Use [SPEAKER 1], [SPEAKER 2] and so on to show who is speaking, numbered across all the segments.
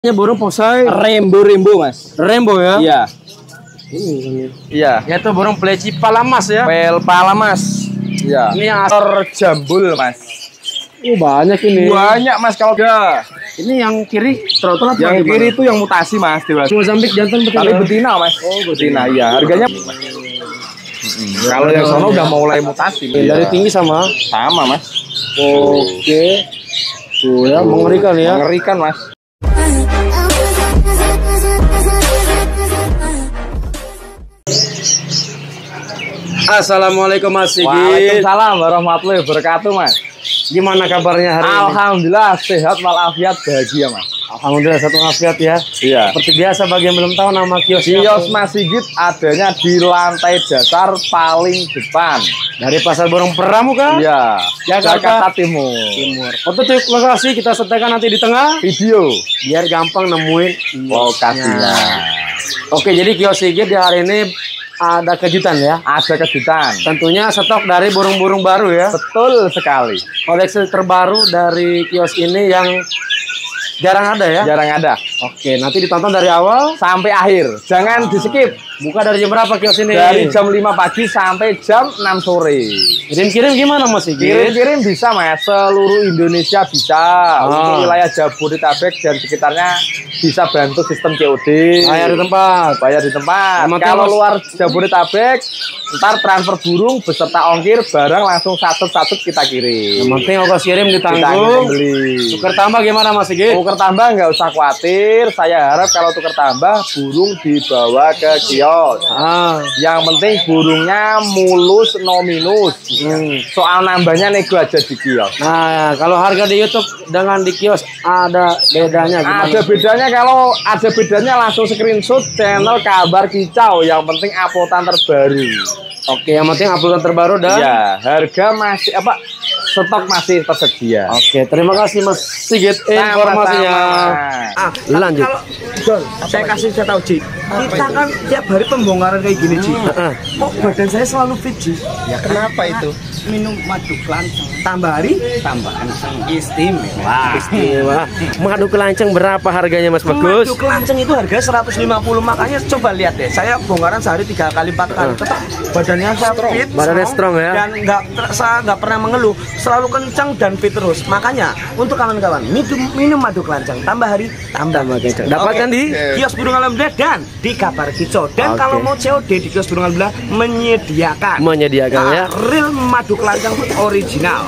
[SPEAKER 1] Burung posai
[SPEAKER 2] Rembo mas.
[SPEAKER 1] Rembo ya?
[SPEAKER 2] Iya.
[SPEAKER 1] Ini
[SPEAKER 2] Iya.
[SPEAKER 1] yaitu burung peleci palamas ya?
[SPEAKER 2] Pel palamas. Iya.
[SPEAKER 1] Ini yang
[SPEAKER 2] asor jambul mas.
[SPEAKER 1] banyak ini.
[SPEAKER 2] Banyak mas kalau enggak.
[SPEAKER 1] Ini yang kiri trotoar apa?
[SPEAKER 2] Yang kiri itu yang mutasi mas dewasa.
[SPEAKER 1] Mozambik jantan betina.
[SPEAKER 2] Tapi betina mas. Oh betina iya. Harganya. Kalau yang sono udah mulai mutasi.
[SPEAKER 1] Dari tinggi sama
[SPEAKER 2] mas.
[SPEAKER 1] Oke. Tuh ya mengerikan ya.
[SPEAKER 2] Mengerikan mas.
[SPEAKER 1] Assalamualaikum Mas Sigit.
[SPEAKER 2] Waalaikumsalam warahmatullahi wabarakatuh mas.
[SPEAKER 1] Gimana kabarnya hari ini?
[SPEAKER 2] Alhamdulillah sehat walafiat bahagia mas.
[SPEAKER 1] Alhamdulillah satu walafiat ya.
[SPEAKER 2] Iya.
[SPEAKER 1] Seperti biasa bagi yang belum tahu nama kiosnya.
[SPEAKER 2] Kios Mas Sigit adanya di lantai dasar paling depan
[SPEAKER 1] Dari Pasar Burung Pramuka.
[SPEAKER 2] Iya. Jakarta Timur.
[SPEAKER 1] Untuk lokasi kita sertakan nanti di tengah
[SPEAKER 2] Video
[SPEAKER 1] biar gampang nemuin
[SPEAKER 2] lokasinya.
[SPEAKER 1] Oke, jadi kios Sigit di hari ini ada kejutan ya.
[SPEAKER 2] Ada kejutan.
[SPEAKER 1] Tentunya stok dari burung-burung baru ya.
[SPEAKER 2] Betul sekali.
[SPEAKER 1] Koleksi terbaru dari kios ini yang jarang ada ya.
[SPEAKER 2] Jarang ada.
[SPEAKER 1] Oke, nanti ditonton dari awal
[SPEAKER 2] Sampai akhir. Jangan di skip.
[SPEAKER 1] Buka dari jam berapa kios ini?
[SPEAKER 2] Dari jam 5 pagi sampai jam 6 sore.
[SPEAKER 1] Kirim-kirim gimana Mas Sigit?
[SPEAKER 2] Kirim-kirim bisa mas. Seluruh Indonesia bisa. Untuk wilayah Jabodetabek dan sekitarnya bisa bantu sistem COD.
[SPEAKER 1] Bayar di tempat.
[SPEAKER 2] Bayar di tempat. Kalau luar Jabodetabek, ntar transfer burung beserta ongkir barang langsung satu-satu kita kirim.
[SPEAKER 1] Yang penting ongkos kirim ditanggung.
[SPEAKER 2] Beli.
[SPEAKER 1] Tuker tambah gimana Mas Sigit?
[SPEAKER 2] Tuker tambah nggak usah khawatir. Saya harap kalau tuker tambah burung dibawa ke kios. Yang penting burungnya mulus no minus. Soal nambahnya nego aja di kios.
[SPEAKER 1] Nah, kalau harga di YouTube dengan di kios ada bedanya gimana?
[SPEAKER 2] Ada bedanya, kalau ada bedanya langsung screenshot channel Kabar Kicau. Yang penting uploadan terbaru.
[SPEAKER 1] Oke, yang penting uploadan terbaru dan
[SPEAKER 2] ya, harga masih stok masih tersedia.
[SPEAKER 1] Oke, terima kasih Mas Sigit informasinya.
[SPEAKER 3] Lanjut. John, saya kasih saya tahu Ji. Kita kan tiap hari pembongkaran kayak gini Ji. Kok badan saya selalu fit Ji? Ya kenapa itu? Minum madu kelanceng. Tambah hari, tambah kenceng. Istimewa.
[SPEAKER 1] Istimewa. Madu kelanceng berapa harganya Mas Bagus?
[SPEAKER 3] Madu kelanceng itu harganya 150. Makanya coba lihat deh. Saya bongkaran sehari 3 kali 4 kali. Tetap badannya saya fit.
[SPEAKER 1] Badannya strong ya.
[SPEAKER 3] Dan saya nggak pernah mengeluh. Selalu kencang dan fit terus. Makanya untuk kawan-kawan minum madu kelanceng. Tambah hari, tambah kencang.
[SPEAKER 1] Dapatkan di
[SPEAKER 3] kios burung alhamdulillah dan di Kabar Kicau. Dan kalau mau COD di kios burung alhamdulillah menyediakan
[SPEAKER 1] ya.
[SPEAKER 3] Real madu kelanceng original.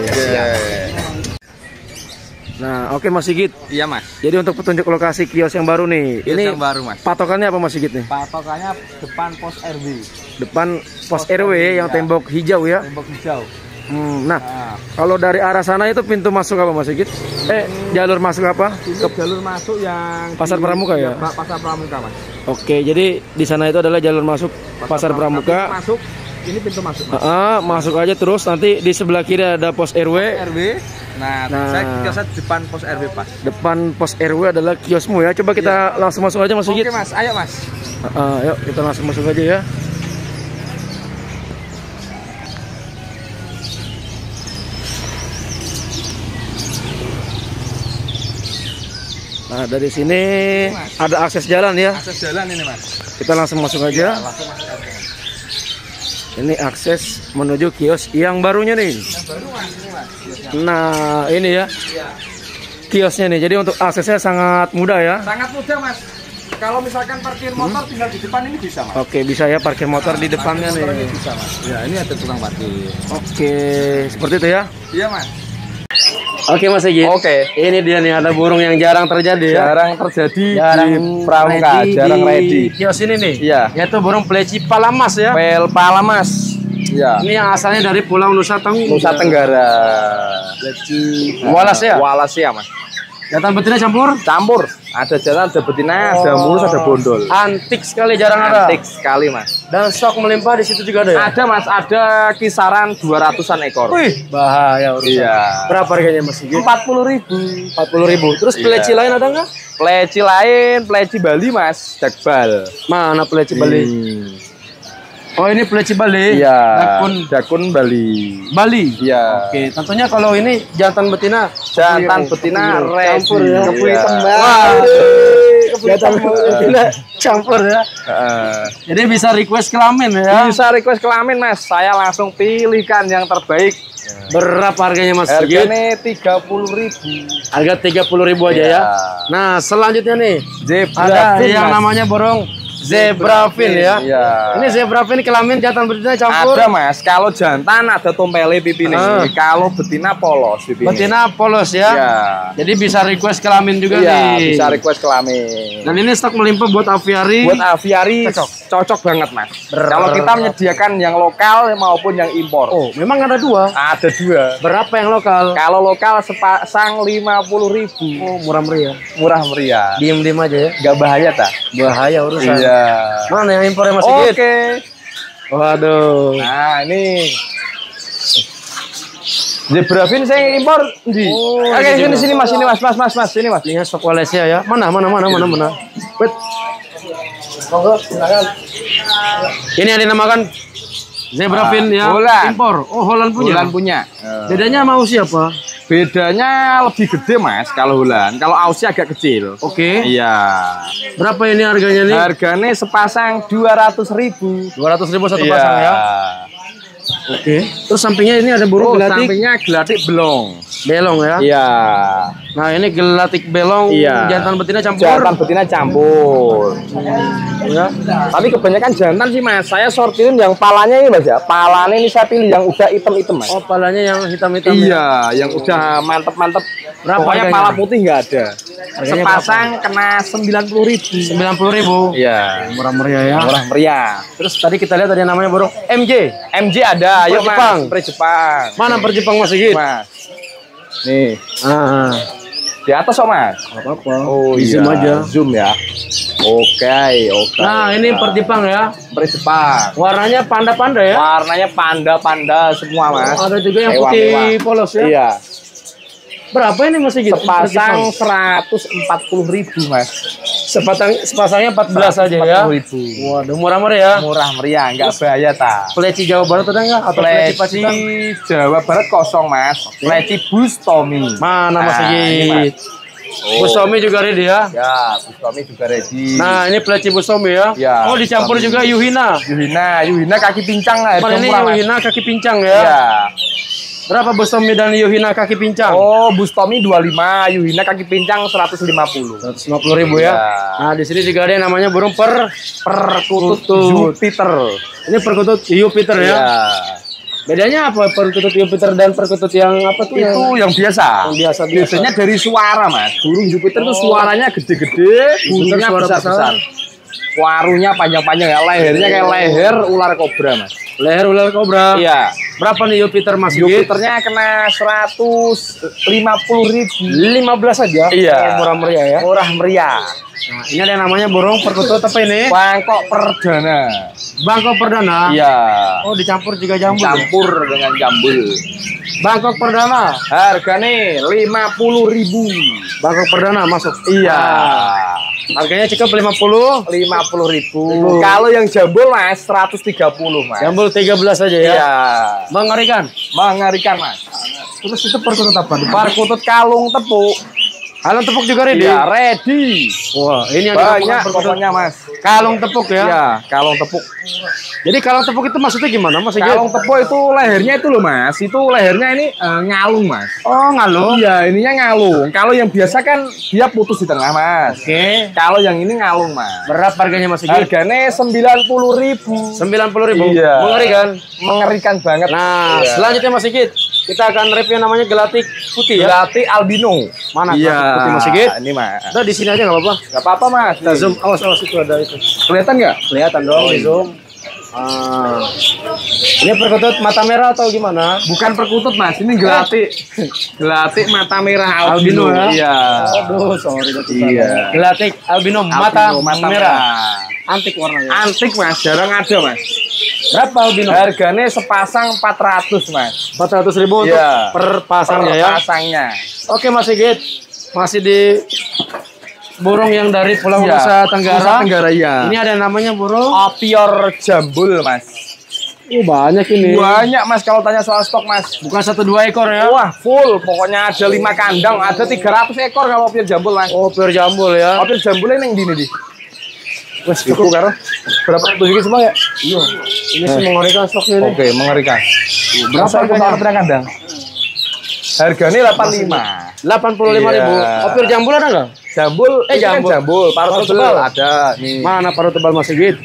[SPEAKER 1] Nah, oke Mas Sigit.
[SPEAKER 2] Iya mas.
[SPEAKER 1] Jadi untuk petunjuk lokasi kios yang baru nih.
[SPEAKER 2] Kios
[SPEAKER 1] ini
[SPEAKER 2] yang baru mas.
[SPEAKER 1] Patokannya apa Mas Sigit nih?
[SPEAKER 2] Patokannya depan pos RW.
[SPEAKER 1] Depan pos RW yang tembok hijau ya.
[SPEAKER 2] Tembok hijau.
[SPEAKER 1] Nah, kalau dari arah sana itu pintu masuk apa Mas Sigit? Jalur masuk apa?
[SPEAKER 2] Jalur masuk yang
[SPEAKER 1] Pasar Pramuka ya?
[SPEAKER 2] Pasar Pramuka mas.
[SPEAKER 1] Oke, jadi di sana itu adalah jalur masuk Pasar Pramuka.
[SPEAKER 2] Masuk, ini pintu masuk mas.
[SPEAKER 1] Masuk aja terus, nanti di sebelah kiri ada pos RW.
[SPEAKER 2] Nah, saya kiosnya depan pos RW pas.
[SPEAKER 1] Depan pos RW adalah kiosmu ya. Coba kita langsung masuk aja Mas Sigit.
[SPEAKER 2] Oke mas, ayo mas.
[SPEAKER 1] Yuk kita langsung masuk aja ya. Nah, dari sini ada akses jalan ya.
[SPEAKER 2] Akses jalan ini mas.
[SPEAKER 1] Kita langsung masuk aja.
[SPEAKER 2] Langsung masuk aja.
[SPEAKER 1] Ini akses menuju kios yang barunya nih.
[SPEAKER 2] Yang baru mas, ini mas.
[SPEAKER 1] Nah, ini ya. Kiosnya nih. Jadi untuk aksesnya sangat mudah ya.
[SPEAKER 2] Sangat mudah mas. Kalau misalkan parkir motor tinggal di depan ini bisa mas.
[SPEAKER 1] Oke, bisa ya parkir motor di depannya nih.
[SPEAKER 2] Ini bisa mas. Ya, ini ada tukang parkir.
[SPEAKER 1] Oke, seperti itu ya.
[SPEAKER 2] Iya mas.
[SPEAKER 1] Oke Mas Sigit.
[SPEAKER 2] Oke.
[SPEAKER 1] Ini dia nih, ada burung yang jarang terjadi ya.
[SPEAKER 2] Jarang terjadi
[SPEAKER 1] Jarang
[SPEAKER 2] di Pramuka, jarang ready.
[SPEAKER 1] Kios ini nih.
[SPEAKER 2] Iya.
[SPEAKER 1] Yaitu burung peleci palamas ya.
[SPEAKER 2] Pel palamas. Iya.
[SPEAKER 1] Ini yang asalnya dari Pulau Nusa
[SPEAKER 2] Tenggara.
[SPEAKER 1] Peleci Walas ya.
[SPEAKER 2] Walas ya mas.
[SPEAKER 1] Jantan betina campur.
[SPEAKER 2] Ada jantan, ada betina, ada mulus, ada bondol.
[SPEAKER 1] Antik sekali, jarang ada.
[SPEAKER 2] Antik sekali mas.
[SPEAKER 1] Dan stok melimpah di situ juga ada ya.
[SPEAKER 2] Ada mas, ada kisaran 200-an ekor.
[SPEAKER 1] Wih, bahaya urusan.
[SPEAKER 2] Iya.
[SPEAKER 1] Berapa harganya Mas Sigit?
[SPEAKER 2] 40.000.
[SPEAKER 1] 40.000. Terus peleci lain ada nggak?
[SPEAKER 2] Peleci lain, peleci Bali mas, jakbal.
[SPEAKER 1] Mana peleci Bali? Oh, ini peleci Bali.
[SPEAKER 2] Iya. Dakun Bali.
[SPEAKER 1] Bali.
[SPEAKER 2] Iya.
[SPEAKER 1] Oke, tentunya kalau ini jantan betina.
[SPEAKER 2] Jantan betina
[SPEAKER 1] campur ya.
[SPEAKER 2] Kepu hitam.
[SPEAKER 1] Wah. Jantan betina campur ya. Jadi bisa request kelamin ya.
[SPEAKER 2] Bisa request kelamin, Mas. Saya langsung pilihkan yang terbaik.
[SPEAKER 1] Berapa harganya Mas?
[SPEAKER 2] Harganya 30.000.
[SPEAKER 1] Harga 30.000 aja ya. Nah, selanjutnya nih ada yang namanya borong Zebrafin ya.
[SPEAKER 2] Iya.
[SPEAKER 1] Ini Zebrafin kelamin jantan betina campur.
[SPEAKER 2] Ada Mas. Kalau jantan ada tompele pipi nih. Kalau betina polos pipi.
[SPEAKER 1] Betina polos ya.
[SPEAKER 2] Iya.
[SPEAKER 1] Jadi bisa request kelamin juga
[SPEAKER 2] iya,
[SPEAKER 1] nih.
[SPEAKER 2] bisa request kelamin.
[SPEAKER 1] Dan ini stok melimpah buat aviari.
[SPEAKER 2] Buat aviari cocok banget Mas. Kalau kita menyediakan yang lokal maupun yang impor.
[SPEAKER 1] Oh, memang ada dua.
[SPEAKER 2] Ada dua.
[SPEAKER 1] Berapa yang lokal?
[SPEAKER 2] Kalau lokal sepasang 50.000.
[SPEAKER 1] Oh, murah meriah.
[SPEAKER 2] Murah meriah.
[SPEAKER 1] Diem-diem aja ya.
[SPEAKER 2] Gak bahaya tak?
[SPEAKER 1] Bahaya urusan.
[SPEAKER 2] Iya.
[SPEAKER 1] Mana yang impornya Mas Sigit?
[SPEAKER 2] Oke.
[SPEAKER 1] Waduh.
[SPEAKER 2] Nah, ini Zebrafin saya impor di. Oke, sini Mas, sini Mas, sini Mas.
[SPEAKER 1] Ini stok Malaysia ya. Mana? Bet.
[SPEAKER 3] Monggo, silakan.
[SPEAKER 1] Ini yang dinamakan Zebrafin ya.
[SPEAKER 2] Holland.
[SPEAKER 1] Impor. Oh, Holland punya.
[SPEAKER 2] Holland punya.
[SPEAKER 1] Bedanya sama Aussie apa?
[SPEAKER 2] Bedanya lebih gede Mas kalau Holland. Kalau Aussie agak kecil.
[SPEAKER 1] Oke.
[SPEAKER 2] Iya.
[SPEAKER 1] Berapa ini harganya nih?
[SPEAKER 2] Harganya sepasang 200.000.
[SPEAKER 1] 200.000 satu
[SPEAKER 2] Iya.
[SPEAKER 1] pasang ya. Oke. Terus sampingnya ini ada burung gelatik.
[SPEAKER 2] Sampingnya gelatik belong.
[SPEAKER 1] Belong ya.
[SPEAKER 2] Iya.
[SPEAKER 1] Nah, ini gelatik belong jantan betina campur.
[SPEAKER 2] Jantan betina campur.
[SPEAKER 1] Ya.
[SPEAKER 2] Tapi kebanyakan jantan sih Mas. Saya sortirin yang palanya ini Mas ya. Palanya ini saya pilih yang udah hitam-hitam Mas.
[SPEAKER 1] Oh, palanya yang hitam-hitam.
[SPEAKER 2] Iya, yang udah mantep-mantep.
[SPEAKER 1] Berapa
[SPEAKER 2] Pokoknya
[SPEAKER 1] harganya?
[SPEAKER 2] pala putih nggak ada.
[SPEAKER 1] Harganya
[SPEAKER 2] Sepasang kena 90.000.
[SPEAKER 1] 90.000.
[SPEAKER 2] Iya.
[SPEAKER 1] Murah meriah ya.
[SPEAKER 2] Murah meriah.
[SPEAKER 1] Terus tadi kita lihat ada yang namanya burung MJ.
[SPEAKER 2] MJ ada, ayo
[SPEAKER 1] Per
[SPEAKER 2] Mas.
[SPEAKER 1] Jepang.
[SPEAKER 2] Per Jepang.
[SPEAKER 1] Mana per Jepang Mas Sigit?
[SPEAKER 2] Mas. Nih,
[SPEAKER 1] Ah,
[SPEAKER 2] di atas kok Mas.
[SPEAKER 1] apa-apa.
[SPEAKER 2] Oh
[SPEAKER 1] Di
[SPEAKER 2] iya.
[SPEAKER 1] zoom aja.
[SPEAKER 2] Zoom ya. Oke.
[SPEAKER 1] Nah, ini per Jepang ya.
[SPEAKER 2] Per Jepang.
[SPEAKER 1] Warnanya panda-panda ya.
[SPEAKER 2] Warnanya panda-panda semua Mas.
[SPEAKER 1] Ada juga yang
[SPEAKER 2] Mewah,
[SPEAKER 1] putih
[SPEAKER 2] mewah.
[SPEAKER 1] polos ya.
[SPEAKER 2] Iya.
[SPEAKER 1] Berapa ini Mas Sigit?
[SPEAKER 2] Sepasang 140.000 Mas.
[SPEAKER 1] Sepasangnya 14 aja ya.
[SPEAKER 2] 140.000.
[SPEAKER 1] Waduh, murah meriah ya.
[SPEAKER 2] Murah meriah, nggak bahaya tak.
[SPEAKER 1] Peleci Jawa Barat ada nggak? Atau peleci Pacitan?
[SPEAKER 2] Pleci Jawa Barat kosong Mas. Pleci Bustomi.
[SPEAKER 1] Mana Mas
[SPEAKER 2] Nah, ini,
[SPEAKER 1] Sigit? Bustomi juga ready ya.
[SPEAKER 2] Ya, Bustomi juga ready.
[SPEAKER 1] Nah, ini peleci Bustomi ya.
[SPEAKER 2] Ya,
[SPEAKER 1] Oh, dicampur
[SPEAKER 2] Bustomi.
[SPEAKER 1] juga Yuhina.
[SPEAKER 2] Yuhina kaki pincang lah.
[SPEAKER 1] Mana ini
[SPEAKER 2] murah, Mas.
[SPEAKER 1] Yuhina kaki pincang ya.
[SPEAKER 2] Ya.
[SPEAKER 1] Berapa Bustomi dan Yuhina kaki pincang?
[SPEAKER 2] Oh, Bustomi 25, Yuhina kaki pincang 150.
[SPEAKER 1] 150.000 ya.
[SPEAKER 2] Ya.
[SPEAKER 1] Nah, di sini juga ada yang namanya burung perkutut.
[SPEAKER 2] Jupiter.
[SPEAKER 1] Ini perkutut Jupiter ya.
[SPEAKER 2] Ya.
[SPEAKER 1] Bedanya apa perkutut Jupiter dan perkutut yang apa tuh?
[SPEAKER 2] Itu yang biasa.
[SPEAKER 1] Yang biasa.
[SPEAKER 2] Biasanya dari suara, Mas. Burung Jupiter itu suaranya gede-gede, bulunya
[SPEAKER 1] suara
[SPEAKER 2] besar-besar. Warunya panjang-panjang ya, lehernya kayak leher ular kobra, Mas.
[SPEAKER 1] Leher ular kobra.
[SPEAKER 2] Iya.
[SPEAKER 1] Berapa nih Jupiter Mas Sigit?
[SPEAKER 2] Jupiternya kena 150.000.
[SPEAKER 1] 15 aja.
[SPEAKER 2] Iya.
[SPEAKER 1] Oh, murah meriah ya.
[SPEAKER 2] Murah meriah.
[SPEAKER 1] Nah, ini ada yang namanya burung perkutut apa ini?
[SPEAKER 2] Bangkok perdana.
[SPEAKER 1] Bangkok perdana.
[SPEAKER 2] Iya.
[SPEAKER 1] Oh, dicampur juga jambul. Ya?
[SPEAKER 2] Campur dengan jambul.
[SPEAKER 1] Bangkok perdana.
[SPEAKER 2] Harganya 50.000.
[SPEAKER 1] Bangkok perdana masuk.
[SPEAKER 2] Iya.
[SPEAKER 1] Harganya cukup 50.
[SPEAKER 2] 50.000. Kalau yang jambul Mas 130 Mas.
[SPEAKER 1] Jambul 13 aja ya.
[SPEAKER 2] Iya.
[SPEAKER 1] Mengerikan.
[SPEAKER 2] Mengerikan Mas.
[SPEAKER 1] Terus itu perkutut apa?
[SPEAKER 2] Perkutut kalung tepuk.
[SPEAKER 1] Kalung tepuk juga ready.
[SPEAKER 2] Iya, ready.
[SPEAKER 1] Wah, ini yang
[SPEAKER 2] Banyak
[SPEAKER 1] dinamakan perkutut
[SPEAKER 2] pokoknya Mas.
[SPEAKER 1] kalung tepuk ya.
[SPEAKER 2] Iya, kalung tepuk.
[SPEAKER 1] Jadi kalung tepuk itu maksudnya gimana Mas Sigit?
[SPEAKER 2] Kalung tepuk itu lehernya itu loh Mas. Itu lehernya ini ngalung Mas.
[SPEAKER 1] Oh, ngalung.
[SPEAKER 2] Iya, ininya ngalung. Kalau yang biasa kan dia putus di tengah Mas.
[SPEAKER 1] Oke.
[SPEAKER 2] Kalau yang ini ngalung Mas.
[SPEAKER 1] Berapa harganya Mas Sigit?
[SPEAKER 2] Harganya 90.000.
[SPEAKER 1] 90.000.
[SPEAKER 2] Iya.
[SPEAKER 1] Mengerikan.
[SPEAKER 2] Mengerikan banget.
[SPEAKER 1] Nah,
[SPEAKER 2] Iya.
[SPEAKER 1] selanjutnya Mas Sigit, kita akan review yang namanya gelatik putih ya.
[SPEAKER 2] Gelatik albino.
[SPEAKER 1] Mana
[SPEAKER 2] Iya.
[SPEAKER 1] gelatik putih Mas Sigit?
[SPEAKER 2] Ini Mas.
[SPEAKER 1] Udah di sini aja nggak apa-apa.
[SPEAKER 2] Gak apa-apa Mas.
[SPEAKER 1] Kita zoom, awas itu ada itu.
[SPEAKER 2] Kelihatan nggak?
[SPEAKER 1] Kelihatan dong di zoom. Ah. Ini perkutut mata merah atau gimana?
[SPEAKER 2] Bukan perkutut Mas. Ini gelatik. Gelatik mata merah
[SPEAKER 1] Albino
[SPEAKER 2] albino.
[SPEAKER 1] ya?
[SPEAKER 2] Iya.
[SPEAKER 1] Aduh, sorry
[SPEAKER 2] Iya.
[SPEAKER 1] Gelatik albino mata,
[SPEAKER 2] Albino,
[SPEAKER 1] merah. Antik warnanya.
[SPEAKER 2] Antik Mas. Jarang ada Mas.
[SPEAKER 1] Berapa albino?
[SPEAKER 2] Harganya sepasang 400 Mas.
[SPEAKER 1] 400.000 untuk
[SPEAKER 2] Iya.
[SPEAKER 1] per pasangnya ya.
[SPEAKER 2] Pasangnya.
[SPEAKER 1] Oke Mas Sigit, masih di burung yang dari Pulau Nusa Tenggara.
[SPEAKER 2] Ya.
[SPEAKER 1] Ini ada namanya burung
[SPEAKER 2] Opior jambul, Mas.
[SPEAKER 1] Banyak ini.
[SPEAKER 2] Banyak, Mas, kalau tanya soal stok, Mas.
[SPEAKER 1] Bukan 1-2 ekor ya?
[SPEAKER 2] Wah, full. Pokoknya ada 5 kandang, ada 300 ekor kalau opior jambul, Mas.
[SPEAKER 1] Opior jambul ya.
[SPEAKER 2] Opior jambulnya yang di. Wes cukup karo. Berapa tunjukin semua ya?
[SPEAKER 1] Iya. Ini sih mengerikan stoknya ini.
[SPEAKER 2] Oke, mengerikan. Berapa harganya kandang? Harganya 85.
[SPEAKER 1] 85.000. Opior jambul ada nggak?
[SPEAKER 2] Jambul,
[SPEAKER 1] jambul.
[SPEAKER 2] Jambul. Paruh tebal ada. Nih.
[SPEAKER 1] Mana paruh tebal Mas Sigit?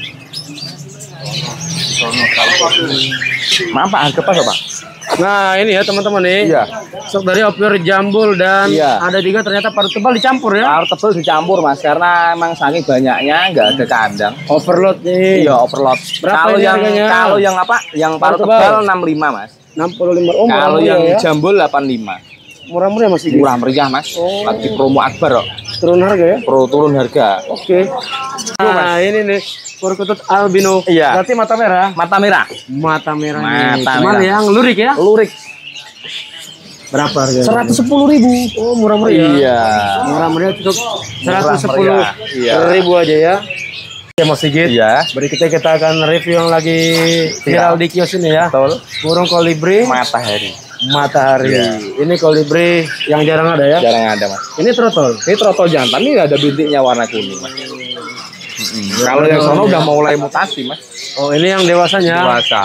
[SPEAKER 2] Maaf Pak, harga pas Pak?
[SPEAKER 1] Nah ini ya teman-teman nih.
[SPEAKER 2] Iya.
[SPEAKER 1] Stok dari opior jambul dan ada juga ternyata paruh tebal dicampur ya.
[SPEAKER 2] Paruh tebal dicampur Mas, karena emang saking banyaknya nggak ada kandang.
[SPEAKER 1] Overload nih.
[SPEAKER 2] Iya overload.
[SPEAKER 1] Berapa harganya?
[SPEAKER 2] Kalau yang apa? Yang paruh tebal 65 Mas.
[SPEAKER 1] 65. Oh,
[SPEAKER 2] kalau yang
[SPEAKER 1] ya?
[SPEAKER 2] jambul 85.
[SPEAKER 1] Murah-murah Mas Sigit.
[SPEAKER 2] Murah meriah Mas. Lagi promo akbar kok.
[SPEAKER 1] Turun harga ya?
[SPEAKER 2] Turun harga.
[SPEAKER 1] Oke. Nah ini nih perkutut albino.
[SPEAKER 2] Iya.
[SPEAKER 1] Berarti mata merah.
[SPEAKER 2] Mata merah.
[SPEAKER 1] Mata merah.
[SPEAKER 2] Mata
[SPEAKER 1] cuman
[SPEAKER 2] merah.
[SPEAKER 1] yang lurik ya?
[SPEAKER 2] Lurik.
[SPEAKER 1] Berapa harganya?
[SPEAKER 2] 110.000.
[SPEAKER 1] Oh murah meriah.
[SPEAKER 2] Iya.
[SPEAKER 1] Murah meriah cukup 110.000 aja ya. Ya Mas Sigit.
[SPEAKER 2] Iya.
[SPEAKER 1] Berikutnya kita akan review yang lagi viral di kios ini ya.
[SPEAKER 2] Betul.
[SPEAKER 1] Burung kolibri.
[SPEAKER 2] Matahari.
[SPEAKER 1] Matahari. Ini kolibri yang jarang ada ya?
[SPEAKER 2] Jarang ada Mas.
[SPEAKER 1] Ini trotol.
[SPEAKER 2] Ini trotol jantan, ini ada bintiknya warna kuning Mas. Kalau yang sono udah mulai mutasi Mas.
[SPEAKER 1] Oh ini yang dewasanya.
[SPEAKER 2] Dewasa.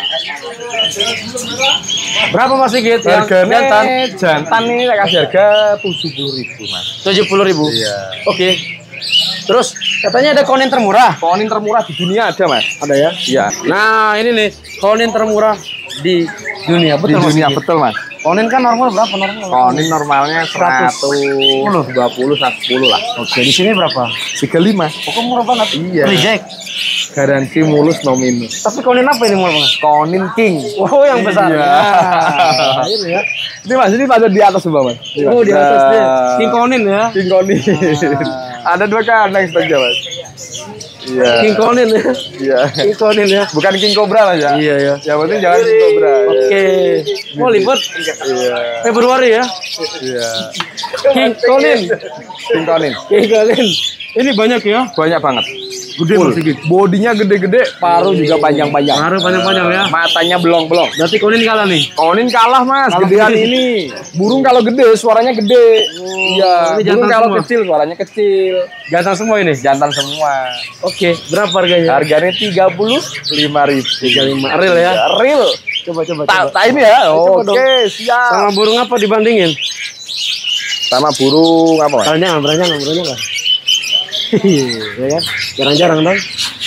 [SPEAKER 1] Berapa Mas Sigit?
[SPEAKER 2] Harganya jantan ini saya kasih harga 70.000 Mas.
[SPEAKER 1] 70.000.
[SPEAKER 2] Iya.
[SPEAKER 1] Oke. Terus katanya ada konin termurah.
[SPEAKER 2] Konin termurah di dunia ada Mas.
[SPEAKER 1] Ada ya?
[SPEAKER 2] Iya.
[SPEAKER 1] Nah ini nih konin termurah di dunia. Betul
[SPEAKER 2] Di dunia
[SPEAKER 1] Mas Sigit?
[SPEAKER 2] betul Mas.
[SPEAKER 1] Konin kan normal berapa normal?
[SPEAKER 2] Konin normalnya 120, 110 lah.
[SPEAKER 1] Oke, di sini berapa?
[SPEAKER 2] 35.
[SPEAKER 1] Kok murah banget?
[SPEAKER 2] Iya.
[SPEAKER 1] Reject.
[SPEAKER 2] Garansi mulus no minus.
[SPEAKER 1] Tapi konin apa ini murah banget?
[SPEAKER 2] Konin king.
[SPEAKER 1] Oh, yang besar.
[SPEAKER 2] Iya.
[SPEAKER 1] Nah, ini ya.
[SPEAKER 2] Ini Mas, ini pada di atas semua Mas.
[SPEAKER 1] Oh, di atas deh. King konin ya.
[SPEAKER 2] King konin. Ada 2 kandang saja Mas. Iya.
[SPEAKER 1] King konin ya.
[SPEAKER 2] Iya.
[SPEAKER 1] King konin ya.
[SPEAKER 2] Bukan king cobra Mas ya.
[SPEAKER 1] Iya ya.
[SPEAKER 2] Yang penting jangan king cobra.
[SPEAKER 1] Oke. Mau libur
[SPEAKER 2] Iya.
[SPEAKER 1] Februari ya.
[SPEAKER 2] Iya.
[SPEAKER 1] King konin.
[SPEAKER 2] King konin.
[SPEAKER 1] King konin. Ini banyak ya.
[SPEAKER 2] Banyak banget.
[SPEAKER 1] Gede
[SPEAKER 2] Full.
[SPEAKER 1] Mas Sigit.
[SPEAKER 2] Bodinya gede-gede, paruh juga panjang-panjang.
[SPEAKER 1] Paruh panjang-panjang ya.
[SPEAKER 2] Matanya belong-belong.
[SPEAKER 1] Berarti konin kalah nih.
[SPEAKER 2] Konin kalah Mas,
[SPEAKER 1] Kalah
[SPEAKER 2] gedean
[SPEAKER 1] gede.
[SPEAKER 2] ini. Burung kalau gede suaranya gede. Iya.
[SPEAKER 1] ini
[SPEAKER 2] Burung
[SPEAKER 1] jantan
[SPEAKER 2] kalau
[SPEAKER 1] semua.
[SPEAKER 2] kecil suaranya kecil.
[SPEAKER 1] Jantan semua ini.
[SPEAKER 2] Jantan semua.
[SPEAKER 1] Oke, berapa harganya?
[SPEAKER 2] Harganya 35.000.
[SPEAKER 1] Real ya.
[SPEAKER 2] Real.
[SPEAKER 1] Coba.
[SPEAKER 2] Tak ini ya.
[SPEAKER 1] Coba dong.
[SPEAKER 2] Oke, siap.
[SPEAKER 1] Sama burung apa dibandingin?
[SPEAKER 2] Sama burung apa Mas?
[SPEAKER 1] Beranjangan. Ya kan? Jarang-jarang dong.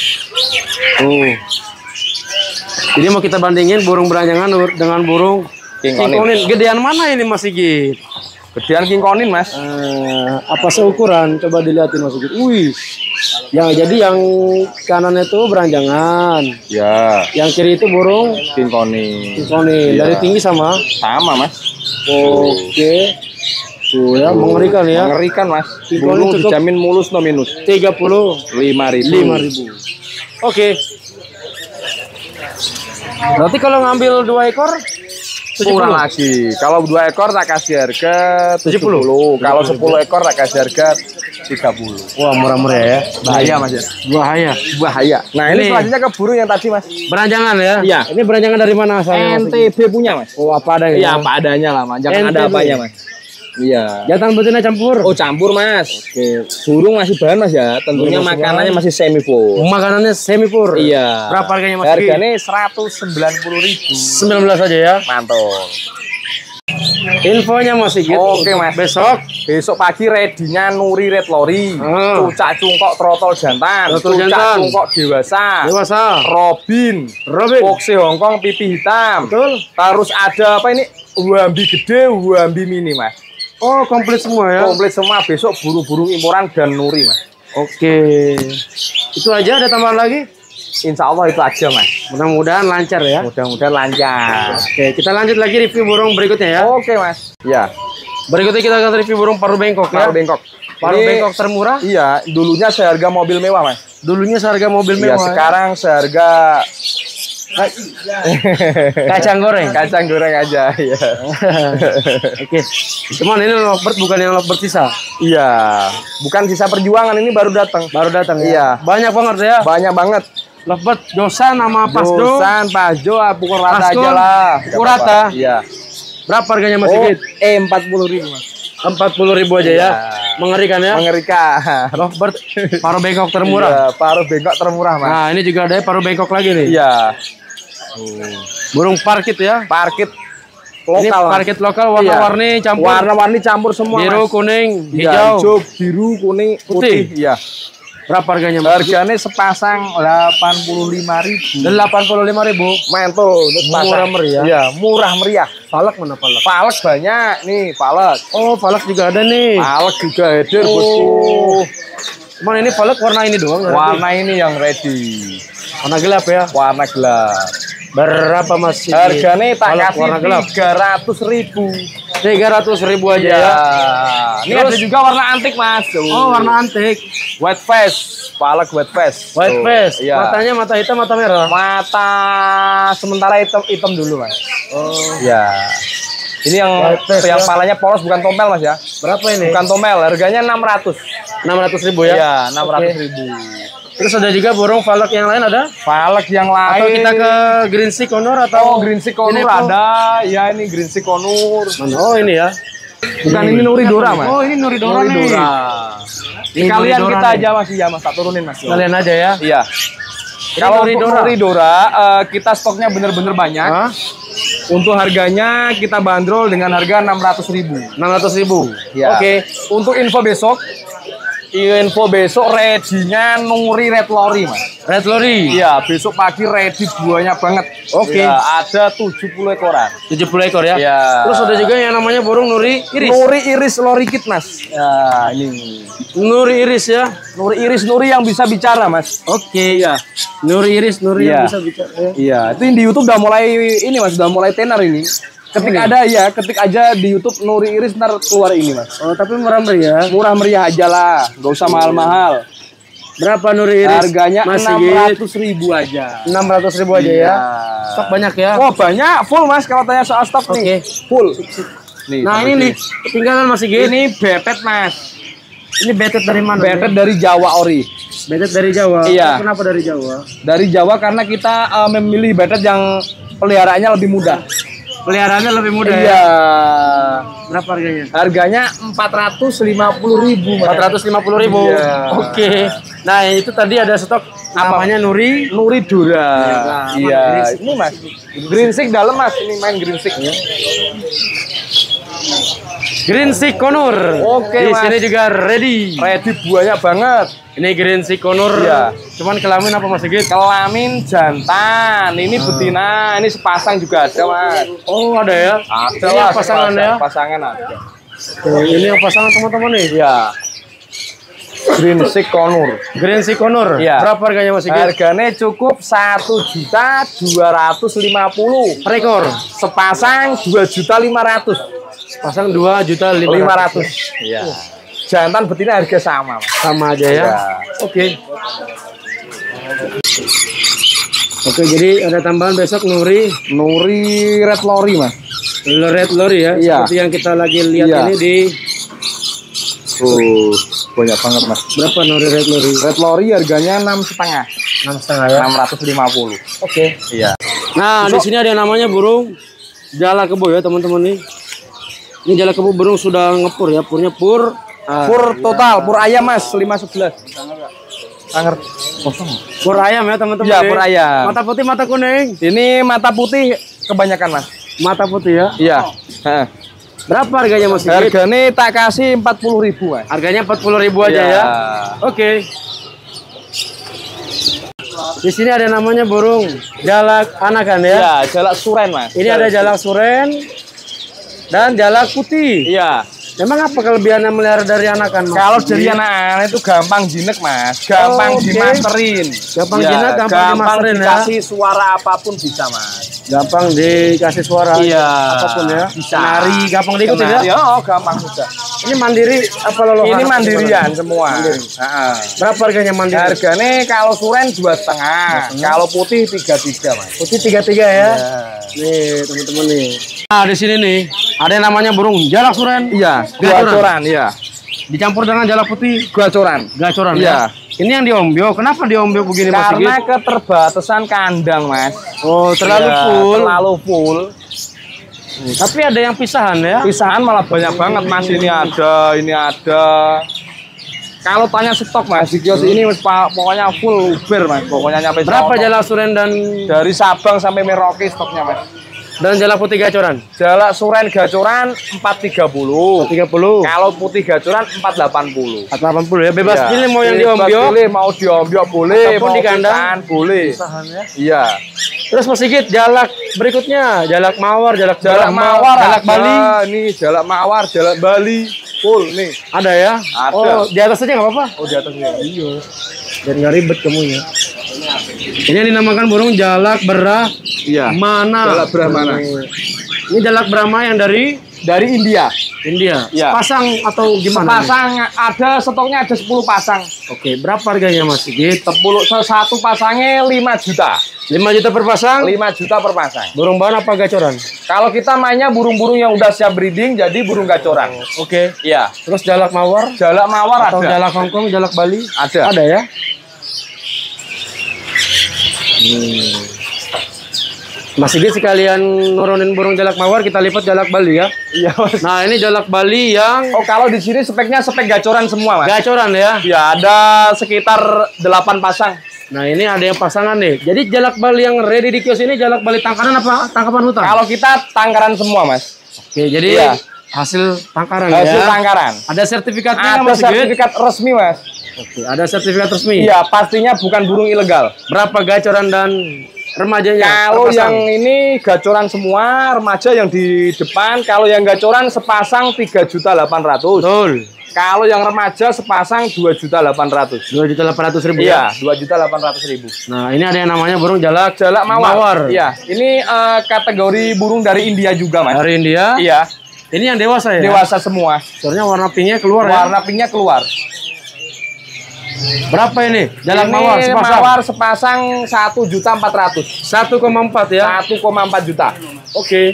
[SPEAKER 1] Jadi mau kita bandingin burung beranjangan dengan burung
[SPEAKER 2] King
[SPEAKER 1] King
[SPEAKER 2] konin.
[SPEAKER 1] konin. Gedean mana ini Mas Sigit?
[SPEAKER 2] Gedean king konin Mas.
[SPEAKER 1] Apa seukuran? Coba dilihatin Mas Sigit. Wih. Jadi yang kanan itu beranjangan.
[SPEAKER 2] Ya.
[SPEAKER 1] Yang kiri itu burung
[SPEAKER 2] King konin.
[SPEAKER 1] King konin.
[SPEAKER 2] Iya.
[SPEAKER 1] Dari tinggi sama.
[SPEAKER 2] Sama Mas.
[SPEAKER 1] Oke. Tuh ya, mengerikan ya.
[SPEAKER 2] Mengerikan Mas.
[SPEAKER 1] King
[SPEAKER 2] Burung
[SPEAKER 1] konin cukup
[SPEAKER 2] dijamin mulus no minus.
[SPEAKER 1] 35.000. Oke. Berarti kalau ngambil 2 ekor 70.
[SPEAKER 2] Kurang lagi. Kalau 2 ekor tak kasih harga 70. Kalau 10 ekor tak kasih harga 30.
[SPEAKER 1] Wah, murah-murah ya.
[SPEAKER 2] Bahaya Mas ya.
[SPEAKER 1] Bahaya.
[SPEAKER 2] Bahaya. Nah, ini
[SPEAKER 1] Ini.
[SPEAKER 2] selanjutnya ke burung yang tadi Mas.
[SPEAKER 1] Beranjangan ya?
[SPEAKER 2] Iya.
[SPEAKER 1] Ini beranjangan dari mana asalnya? Mas Sigit?
[SPEAKER 2] NTB punya Mas.
[SPEAKER 1] Oh, apa ada
[SPEAKER 2] Iya,
[SPEAKER 1] ya?
[SPEAKER 2] apa adanya lah Mas. Jangan ada
[SPEAKER 1] NTB.
[SPEAKER 2] apanya Mas. Iya.
[SPEAKER 1] Jantan betina campur.
[SPEAKER 2] Oh, campur Mas. Oke. Burung masih bahan Mas ya. Tentunya
[SPEAKER 1] Burung masih
[SPEAKER 2] makanannya masih semi full.
[SPEAKER 1] Makanannya semi pur.
[SPEAKER 2] Iya.
[SPEAKER 1] Berapa harganya Mas Sigit?
[SPEAKER 2] Harganya 190.000.
[SPEAKER 1] 19 aja ya.
[SPEAKER 2] Mantul.
[SPEAKER 1] Infonya Mas Sigit.
[SPEAKER 2] Oke, Mas.
[SPEAKER 1] Besok
[SPEAKER 2] pagi redinya Nuri Red Lori. Cucak cungkok trotol jantan.
[SPEAKER 1] Trotol
[SPEAKER 2] Cucak
[SPEAKER 1] jantan.
[SPEAKER 2] cungkok dewasa.
[SPEAKER 1] Robin.
[SPEAKER 2] Foxy Hongkong pipi hitam.
[SPEAKER 1] Betul.
[SPEAKER 2] Terus ada apa ini? Wambi gede, wambi mini Mas.
[SPEAKER 1] Oh, komplit semua ya.
[SPEAKER 2] Komplit semua. Besok burung-burung imporan dan Nuri Mas.
[SPEAKER 1] Oke. Itu aja, ada tambahan lagi?
[SPEAKER 2] Insya Allah itu aja Mas.
[SPEAKER 1] Mudah-mudahan lancar ya.
[SPEAKER 2] Mudah-mudahan lancar.
[SPEAKER 1] Oke, kita lanjut lagi review burung berikutnya ya.
[SPEAKER 2] Oke Mas. Ya.
[SPEAKER 1] Berikutnya kita akan review burung paruh bengkok ya.
[SPEAKER 2] Paruh bengkok.
[SPEAKER 1] Paruh
[SPEAKER 2] Ini-
[SPEAKER 1] bengkok termurah.
[SPEAKER 2] Iya, dulunya seharga mobil mewah Mas.
[SPEAKER 1] Dulunya seharga mobil
[SPEAKER 2] Iya,
[SPEAKER 1] mewah.
[SPEAKER 2] sekarang seharga
[SPEAKER 1] Kacang goreng.
[SPEAKER 2] Kacang goreng aja ya.
[SPEAKER 1] Oke. Cuman ini lovebird bukan yang lovebird sisa.
[SPEAKER 2] Iya, bukan sisa perjuangan, ini baru datang.
[SPEAKER 1] Baru datang ya.
[SPEAKER 2] Iya.
[SPEAKER 1] Banyak banget ya.
[SPEAKER 2] Banyak banget.
[SPEAKER 1] Lovebird Josan sama Pasdo.
[SPEAKER 2] Josan, Pasdo, pukul rata
[SPEAKER 1] Paskun,
[SPEAKER 2] aja lah.
[SPEAKER 1] pukul rata.
[SPEAKER 2] Iya.
[SPEAKER 1] Berapa harganya Mas Sigit?
[SPEAKER 2] 40.000 Mas.
[SPEAKER 1] 40.000 aja ya. Mengerikan ya.
[SPEAKER 2] Mengerikan.
[SPEAKER 1] Lovebird paruh bengkok termurah.
[SPEAKER 2] Iya, paruh bengkok termurah Mas.
[SPEAKER 1] Nah, ini juga ada paruh bengkok lagi nih.
[SPEAKER 2] Iya.
[SPEAKER 1] Burung parkit ya.
[SPEAKER 2] Parkit
[SPEAKER 1] Ini
[SPEAKER 2] lokal.
[SPEAKER 1] parkit lokal warna-warni campur.
[SPEAKER 2] Warna-warni campur semua.
[SPEAKER 1] Biru,
[SPEAKER 2] Mas.
[SPEAKER 1] kuning,
[SPEAKER 2] Iya,
[SPEAKER 1] hijau.
[SPEAKER 2] biru, kuning,
[SPEAKER 1] Putih.
[SPEAKER 2] putih. Iya.
[SPEAKER 1] Berapa harganya Mas?
[SPEAKER 2] Harganya sepasang 85.000.
[SPEAKER 1] 85.000.
[SPEAKER 2] Mantul,
[SPEAKER 1] Murah meriah.
[SPEAKER 2] Iya, murah meriah.
[SPEAKER 1] Palak mana palak?
[SPEAKER 2] Palek banyak nih, palek.
[SPEAKER 1] Oh, palak juga ada nih.
[SPEAKER 2] Palek juga hadir,
[SPEAKER 1] Oh.
[SPEAKER 2] bosku.
[SPEAKER 1] Cuman ini palak warna ini doang.
[SPEAKER 2] Warna ini yang ready.
[SPEAKER 1] warna gelap ya.
[SPEAKER 2] Warna gelap.
[SPEAKER 1] Berapa Mas?
[SPEAKER 2] Harganya tak
[SPEAKER 1] palak
[SPEAKER 2] kasih
[SPEAKER 1] warna gelap?
[SPEAKER 2] 300.000.
[SPEAKER 1] 300.000 aja
[SPEAKER 2] Iya.
[SPEAKER 1] ya.
[SPEAKER 2] Ini
[SPEAKER 1] Terus?
[SPEAKER 2] ada juga warna antik Mas.
[SPEAKER 1] Oh, warna antik.
[SPEAKER 2] White face. Palek white face.
[SPEAKER 1] White
[SPEAKER 2] Tuh,
[SPEAKER 1] face.
[SPEAKER 2] Iya.
[SPEAKER 1] Matanya mata hitam, mata merah.
[SPEAKER 2] Mata sementara hitam dulu Mas.
[SPEAKER 1] Oh.
[SPEAKER 2] Ya. Ini yang
[SPEAKER 1] White face,
[SPEAKER 2] yang
[SPEAKER 1] ya.
[SPEAKER 2] palanya polos, bukan tompel Mas ya.
[SPEAKER 1] Berapa ini?
[SPEAKER 2] Bukan tompel, harganya 600.
[SPEAKER 1] 600.000 ya.
[SPEAKER 2] Iya, 600.000.
[SPEAKER 1] Terus ada juga burung falak yang lain ada?
[SPEAKER 2] Palek yang lain.
[SPEAKER 1] Atau kita ke Green Sea Conur
[SPEAKER 2] Oh,
[SPEAKER 1] atau
[SPEAKER 2] Green Sea Conur
[SPEAKER 1] ini apa?
[SPEAKER 2] ada. Ya, ini Green Sea Conur.
[SPEAKER 1] Mana? Oh, ini ya.
[SPEAKER 2] Bukan ini Nuridora, Mas.
[SPEAKER 1] Oh, ini Nuridora nih.
[SPEAKER 2] Nuridora.
[SPEAKER 1] Ini
[SPEAKER 2] Kalian
[SPEAKER 1] Nuridora
[SPEAKER 2] kita
[SPEAKER 1] nih.
[SPEAKER 2] aja Mas, ya Mas, tak turunin Mas.
[SPEAKER 1] Kalian aja ya.
[SPEAKER 2] Iya.
[SPEAKER 1] Ini
[SPEAKER 2] Kalau untuk
[SPEAKER 1] Nuridora.
[SPEAKER 2] Nuridora, kita stoknya bener-bener banyak.
[SPEAKER 1] Hah?
[SPEAKER 2] Untuk harganya kita bandrol dengan harga 600.000.
[SPEAKER 1] 600.000.
[SPEAKER 2] Ya.
[SPEAKER 1] Oke.
[SPEAKER 2] Untuk info besok ready-nya Nuri Red Lorry, Mas.
[SPEAKER 1] Red Lorry.
[SPEAKER 2] Iya, besok pagi ready buahnya banget.
[SPEAKER 1] Oke.
[SPEAKER 2] Ya, ada 70 ekoran.
[SPEAKER 1] 70 ekor ya.
[SPEAKER 2] Iya.
[SPEAKER 1] Terus ada juga yang namanya burung Nuri Iris.
[SPEAKER 2] Nuri Iris Lorikit, Mas. Ya, ini.
[SPEAKER 1] Nuri Iris ya.
[SPEAKER 2] Nuri Iris, Nuri yang bisa bicara, Mas.
[SPEAKER 1] Oke ya. Nuri Iris, Nuri
[SPEAKER 2] Iya.
[SPEAKER 1] yang bisa bicara ya.
[SPEAKER 2] Iya, itu di YouTube udah mulai ini Mas, udah mulai tenar ini. Ketik ada ya, ketik aja di YouTube Nuri Iris ntar keluar ini Mas.
[SPEAKER 1] Oh, tapi murah meriah.
[SPEAKER 2] Murah meriah aja lah, nggak usah mahal-mahal.
[SPEAKER 1] Berapa Nuri Iris?
[SPEAKER 2] Harganya
[SPEAKER 1] Mas
[SPEAKER 2] 600.000 aja.
[SPEAKER 1] 600.000 aja ya.
[SPEAKER 2] Iya.
[SPEAKER 1] Stok banyak ya.
[SPEAKER 2] Oh banyak, full Mas kalau tanya soal stok nih. Full. Nih,
[SPEAKER 1] Nah,
[SPEAKER 2] sampai
[SPEAKER 1] ini nih,
[SPEAKER 2] sini.
[SPEAKER 1] ketinggalan Mas Sigit.
[SPEAKER 2] Ini betet Mas.
[SPEAKER 1] Ini betet dari mana?
[SPEAKER 2] Betet dari Jawa ori.
[SPEAKER 1] Betet dari Jawa.
[SPEAKER 2] Iya.
[SPEAKER 1] Kenapa dari Jawa?
[SPEAKER 2] Dari Jawa karena kita memilih betet yang peliharaannya lebih mudah.
[SPEAKER 1] Peliharaannya lebih mudah ya.
[SPEAKER 2] Iya.
[SPEAKER 1] Berapa harganya?
[SPEAKER 2] Harganya 450.000 Mas.
[SPEAKER 1] 450.000.
[SPEAKER 2] Iya.
[SPEAKER 1] Oke. Nah, itu tadi ada stok namanya Nuri.
[SPEAKER 2] Nuridora.
[SPEAKER 1] Nah,
[SPEAKER 2] Iya.
[SPEAKER 1] Green
[SPEAKER 2] Ini Mas. Green Stick dalam Mas. Ini main Green Stick.
[SPEAKER 1] Green Sea Conur.
[SPEAKER 2] Oke,
[SPEAKER 1] Di
[SPEAKER 2] Mas.
[SPEAKER 1] sini juga ready.
[SPEAKER 2] Ready buahnya banget.
[SPEAKER 1] Ini Green Sea Conur.
[SPEAKER 2] Iya.
[SPEAKER 1] Cuman kelamin apa Mas Sigit?
[SPEAKER 2] Kelamin jantan. Ini betina. Ini sepasang juga ada Mas.
[SPEAKER 1] Oh, ada ya.
[SPEAKER 2] Ada
[SPEAKER 1] Ini
[SPEAKER 2] lah
[SPEAKER 1] yang pasangan
[SPEAKER 2] sepasang.
[SPEAKER 1] ya.
[SPEAKER 2] Pasangan ada.
[SPEAKER 1] Tuh, ini yang pasangan teman-teman nih.
[SPEAKER 2] Iya. Green Stick Conur.
[SPEAKER 1] Green Sea Conur.
[SPEAKER 2] Iya.
[SPEAKER 1] Berapa harganya Mas Sigit?
[SPEAKER 2] Harganya cukup 1.250.000
[SPEAKER 1] Per ekor.
[SPEAKER 2] sepasang 2.500.000.
[SPEAKER 1] Pasang 2.500.000.
[SPEAKER 2] 500. Iya. Jantan betina harga sama Mas.
[SPEAKER 1] Sama aja ya.
[SPEAKER 2] Iya.
[SPEAKER 1] Oke. Oke, jadi ada tambahan besok Nuri
[SPEAKER 2] Nuri Red Lorry Mas.
[SPEAKER 1] Red Lorry ya.
[SPEAKER 2] Iya.
[SPEAKER 1] Seperti yang kita lagi lihat
[SPEAKER 2] Iya.
[SPEAKER 1] ini di
[SPEAKER 2] Banyak banget Mas.
[SPEAKER 1] berapa Nuri Red Lorry?
[SPEAKER 2] Red Lorry harganya 6,5.
[SPEAKER 1] 6,5 ya.
[SPEAKER 2] 650.
[SPEAKER 1] Oke.
[SPEAKER 2] Iya.
[SPEAKER 1] Nah, di sini ada yang namanya burung jala kebo ya, teman-teman nih. Ini jala kebo burung sudah ngepur ya, purnya pur.
[SPEAKER 2] Pur total, pur ayam Mas 511. Anger kosong.
[SPEAKER 1] Pur ayam ya, teman-teman.
[SPEAKER 2] Iya,
[SPEAKER 1] nih.
[SPEAKER 2] pur ayam.
[SPEAKER 1] Mata putih, mata kuning.
[SPEAKER 2] Ini mata putih kebanyakan Mas.
[SPEAKER 1] Mata putih ya.
[SPEAKER 2] Iya. Heeh.
[SPEAKER 1] Berapa harganya Mas Sigit?
[SPEAKER 2] Harganya tak kasih 40.000 Mas.
[SPEAKER 1] Harganya 40.000 aja
[SPEAKER 2] Iya.
[SPEAKER 1] ya. Oke. Di sini ada namanya burung jalak anakan ya.
[SPEAKER 2] Iya, jalak suren Mas.
[SPEAKER 1] Ini ada jalak suren dan jalak putih.
[SPEAKER 2] Iya.
[SPEAKER 1] Memang apa kelebihannya melihara dari anakan? Mas?
[SPEAKER 2] Kalau dari anak-anak itu gampang jinek Mas, gampang
[SPEAKER 1] Oke.
[SPEAKER 2] dimasterin.
[SPEAKER 1] Gampang
[SPEAKER 2] Ya,
[SPEAKER 1] jinak, gampang dimasterin ya.
[SPEAKER 2] dikasih suara apapun bisa Mas.
[SPEAKER 1] Gampang dikasih suara.
[SPEAKER 2] Iya.
[SPEAKER 1] Apapun ya.
[SPEAKER 2] Bisa.
[SPEAKER 1] Nari gampang diikutin ya.
[SPEAKER 2] Oh, gampang sudah.
[SPEAKER 1] Ini mandiri apa lolohan?
[SPEAKER 2] Ini mandirian semua.
[SPEAKER 1] Mandiri. Berapa harganya mandiri?
[SPEAKER 2] Harganya kalau suren 2,5. Kalau putih 3,3 Mas.
[SPEAKER 1] Putih 33 ya. Nih teman-teman nih. Nah di sini nih ada yang namanya burung jalak suren.
[SPEAKER 2] Iya.
[SPEAKER 1] Gacoran.
[SPEAKER 2] Gacoran, iya.
[SPEAKER 1] Dicampur dengan jalak putih.
[SPEAKER 2] Gacoran.
[SPEAKER 1] Gacoran
[SPEAKER 2] Iya.
[SPEAKER 1] ya. Ini yang diombio. Kenapa diombio begini Mas Sigit?
[SPEAKER 2] Karena keterbatasan kandang Mas.
[SPEAKER 1] Oh terlalu
[SPEAKER 2] Iya,
[SPEAKER 1] full.
[SPEAKER 2] Terlalu full.
[SPEAKER 1] Tapi ada yang pisahan ya.
[SPEAKER 2] Pisahan malah banyak banget Mas. Ini ada, ini ada. Kalau tanya stok Mas, di kios ini pokoknya full uber Mas. Pokoknya nyampe
[SPEAKER 1] Berapa
[SPEAKER 2] Sono.
[SPEAKER 1] jalak suren dan
[SPEAKER 2] Dari Sabang sampai Merauke stoknya Mas.
[SPEAKER 1] jalak putih gacoran?
[SPEAKER 2] Jalak suren gacoran 430.
[SPEAKER 1] 30.
[SPEAKER 2] Kalau putih gacoran 480.
[SPEAKER 1] 480 ya. Bebas
[SPEAKER 2] Iya.
[SPEAKER 1] pilih mau yang
[SPEAKER 2] Bebas
[SPEAKER 1] diombio.
[SPEAKER 2] pilih, mau diombio boleh,
[SPEAKER 1] Ataupun
[SPEAKER 2] mau
[SPEAKER 1] di kandang.
[SPEAKER 2] pisahan boleh.
[SPEAKER 1] Pisahan ya.
[SPEAKER 2] Iya.
[SPEAKER 1] Terus Mas Sigit jalak berikutnya, jalak mawar, jalak
[SPEAKER 2] Jalak
[SPEAKER 1] Brahma,
[SPEAKER 2] mawar,
[SPEAKER 1] jalak
[SPEAKER 2] ada.
[SPEAKER 1] Bali.
[SPEAKER 2] Nih jalak mawar, jalak Bali, full nih.
[SPEAKER 1] Ada ya?
[SPEAKER 2] Ada.
[SPEAKER 1] Oh, di atas aja nggak apa-apa.
[SPEAKER 2] Oh di atasnya.
[SPEAKER 1] Iya. Dan nggak ribet kamu ya. Ini yang dinamakan burung jalak
[SPEAKER 2] Iya.
[SPEAKER 1] Brahmana.
[SPEAKER 2] Jalak Brahmana.
[SPEAKER 1] Ini jalak Brahma yang dari
[SPEAKER 2] India.
[SPEAKER 1] India.
[SPEAKER 2] Iya.
[SPEAKER 1] Pasang atau gimana?
[SPEAKER 2] Pasang ada stoknya ada 10 pasang.
[SPEAKER 1] Oke, berapa harganya Mas Sigit?
[SPEAKER 2] 10 satu pasangnya 5 juta.
[SPEAKER 1] 5 juta per pasang.
[SPEAKER 2] 5 juta per pasang.
[SPEAKER 1] Burung bahan apa gacoran?
[SPEAKER 2] Kalau kita mainnya burung-burung yang udah siap breeding jadi burung gacoran.
[SPEAKER 1] Oke.
[SPEAKER 2] Iya.
[SPEAKER 1] Terus jalak mawar
[SPEAKER 2] Jalak mawar
[SPEAKER 1] atau
[SPEAKER 2] ada.
[SPEAKER 1] jalak Hongkong, jalak Bali?
[SPEAKER 2] Ada.
[SPEAKER 1] Ada ya? Mas Sigit sekalian nurunin burung jalak mawar, kita lipat jalak Bali ya.
[SPEAKER 2] Iya, Mas.
[SPEAKER 1] Nah, ini jalak Bali yang
[SPEAKER 2] Oh, kalau di sini speknya spek gacoran semua, Mas.
[SPEAKER 1] gacoran ya.
[SPEAKER 2] Ya, ada sekitar 8 pasang.
[SPEAKER 1] Nah, ini ada yang pasangan nih. Jadi jalak Bali yang ready di kios ini jalak Bali tangkaran apa tangkapan hutan?
[SPEAKER 2] Kalau kita tangkaran semua, Mas.
[SPEAKER 1] Oke, jadi
[SPEAKER 2] Iya.
[SPEAKER 1] hasil tangkaran
[SPEAKER 2] Hasil
[SPEAKER 1] ya.
[SPEAKER 2] tangkaran.
[SPEAKER 1] Ada sertifikatnya nggak,
[SPEAKER 2] Ada
[SPEAKER 1] Mas Sigit?
[SPEAKER 2] sertifikat resmi, Mas.
[SPEAKER 1] Oke, ada sertifikat resmi.
[SPEAKER 2] Iya, pastinya bukan burung ilegal.
[SPEAKER 1] Berapa gacoran dan remajanya?
[SPEAKER 2] Kalau
[SPEAKER 1] per pasang?
[SPEAKER 2] yang ini gacoran semua, remaja yang di depan. Kalau yang gacoran sepasang 3.800.000.
[SPEAKER 1] Betul.
[SPEAKER 2] Kalau yang remaja sepasang 2.800.000.
[SPEAKER 1] 2.800.000
[SPEAKER 2] Iya,
[SPEAKER 1] ya.
[SPEAKER 2] 2.800.000.
[SPEAKER 1] Nah, ini ada yang namanya burung jalak
[SPEAKER 2] Jalak mawar.
[SPEAKER 1] mawar.
[SPEAKER 2] Iya, ini kategori burung dari India juga, Mas.
[SPEAKER 1] Dari India.
[SPEAKER 2] Iya,
[SPEAKER 1] Ini yang dewasa ya.
[SPEAKER 2] dewasa semua.
[SPEAKER 1] Soalnya warna pinknya keluar ya.
[SPEAKER 2] Warna pinknya keluar.
[SPEAKER 1] Berapa ini? Jalak
[SPEAKER 2] Ini
[SPEAKER 1] mawar sepasang.
[SPEAKER 2] mawar sepasang 1.400.000.
[SPEAKER 1] 1,4 ya.
[SPEAKER 2] 1,4 juta.
[SPEAKER 1] Oke.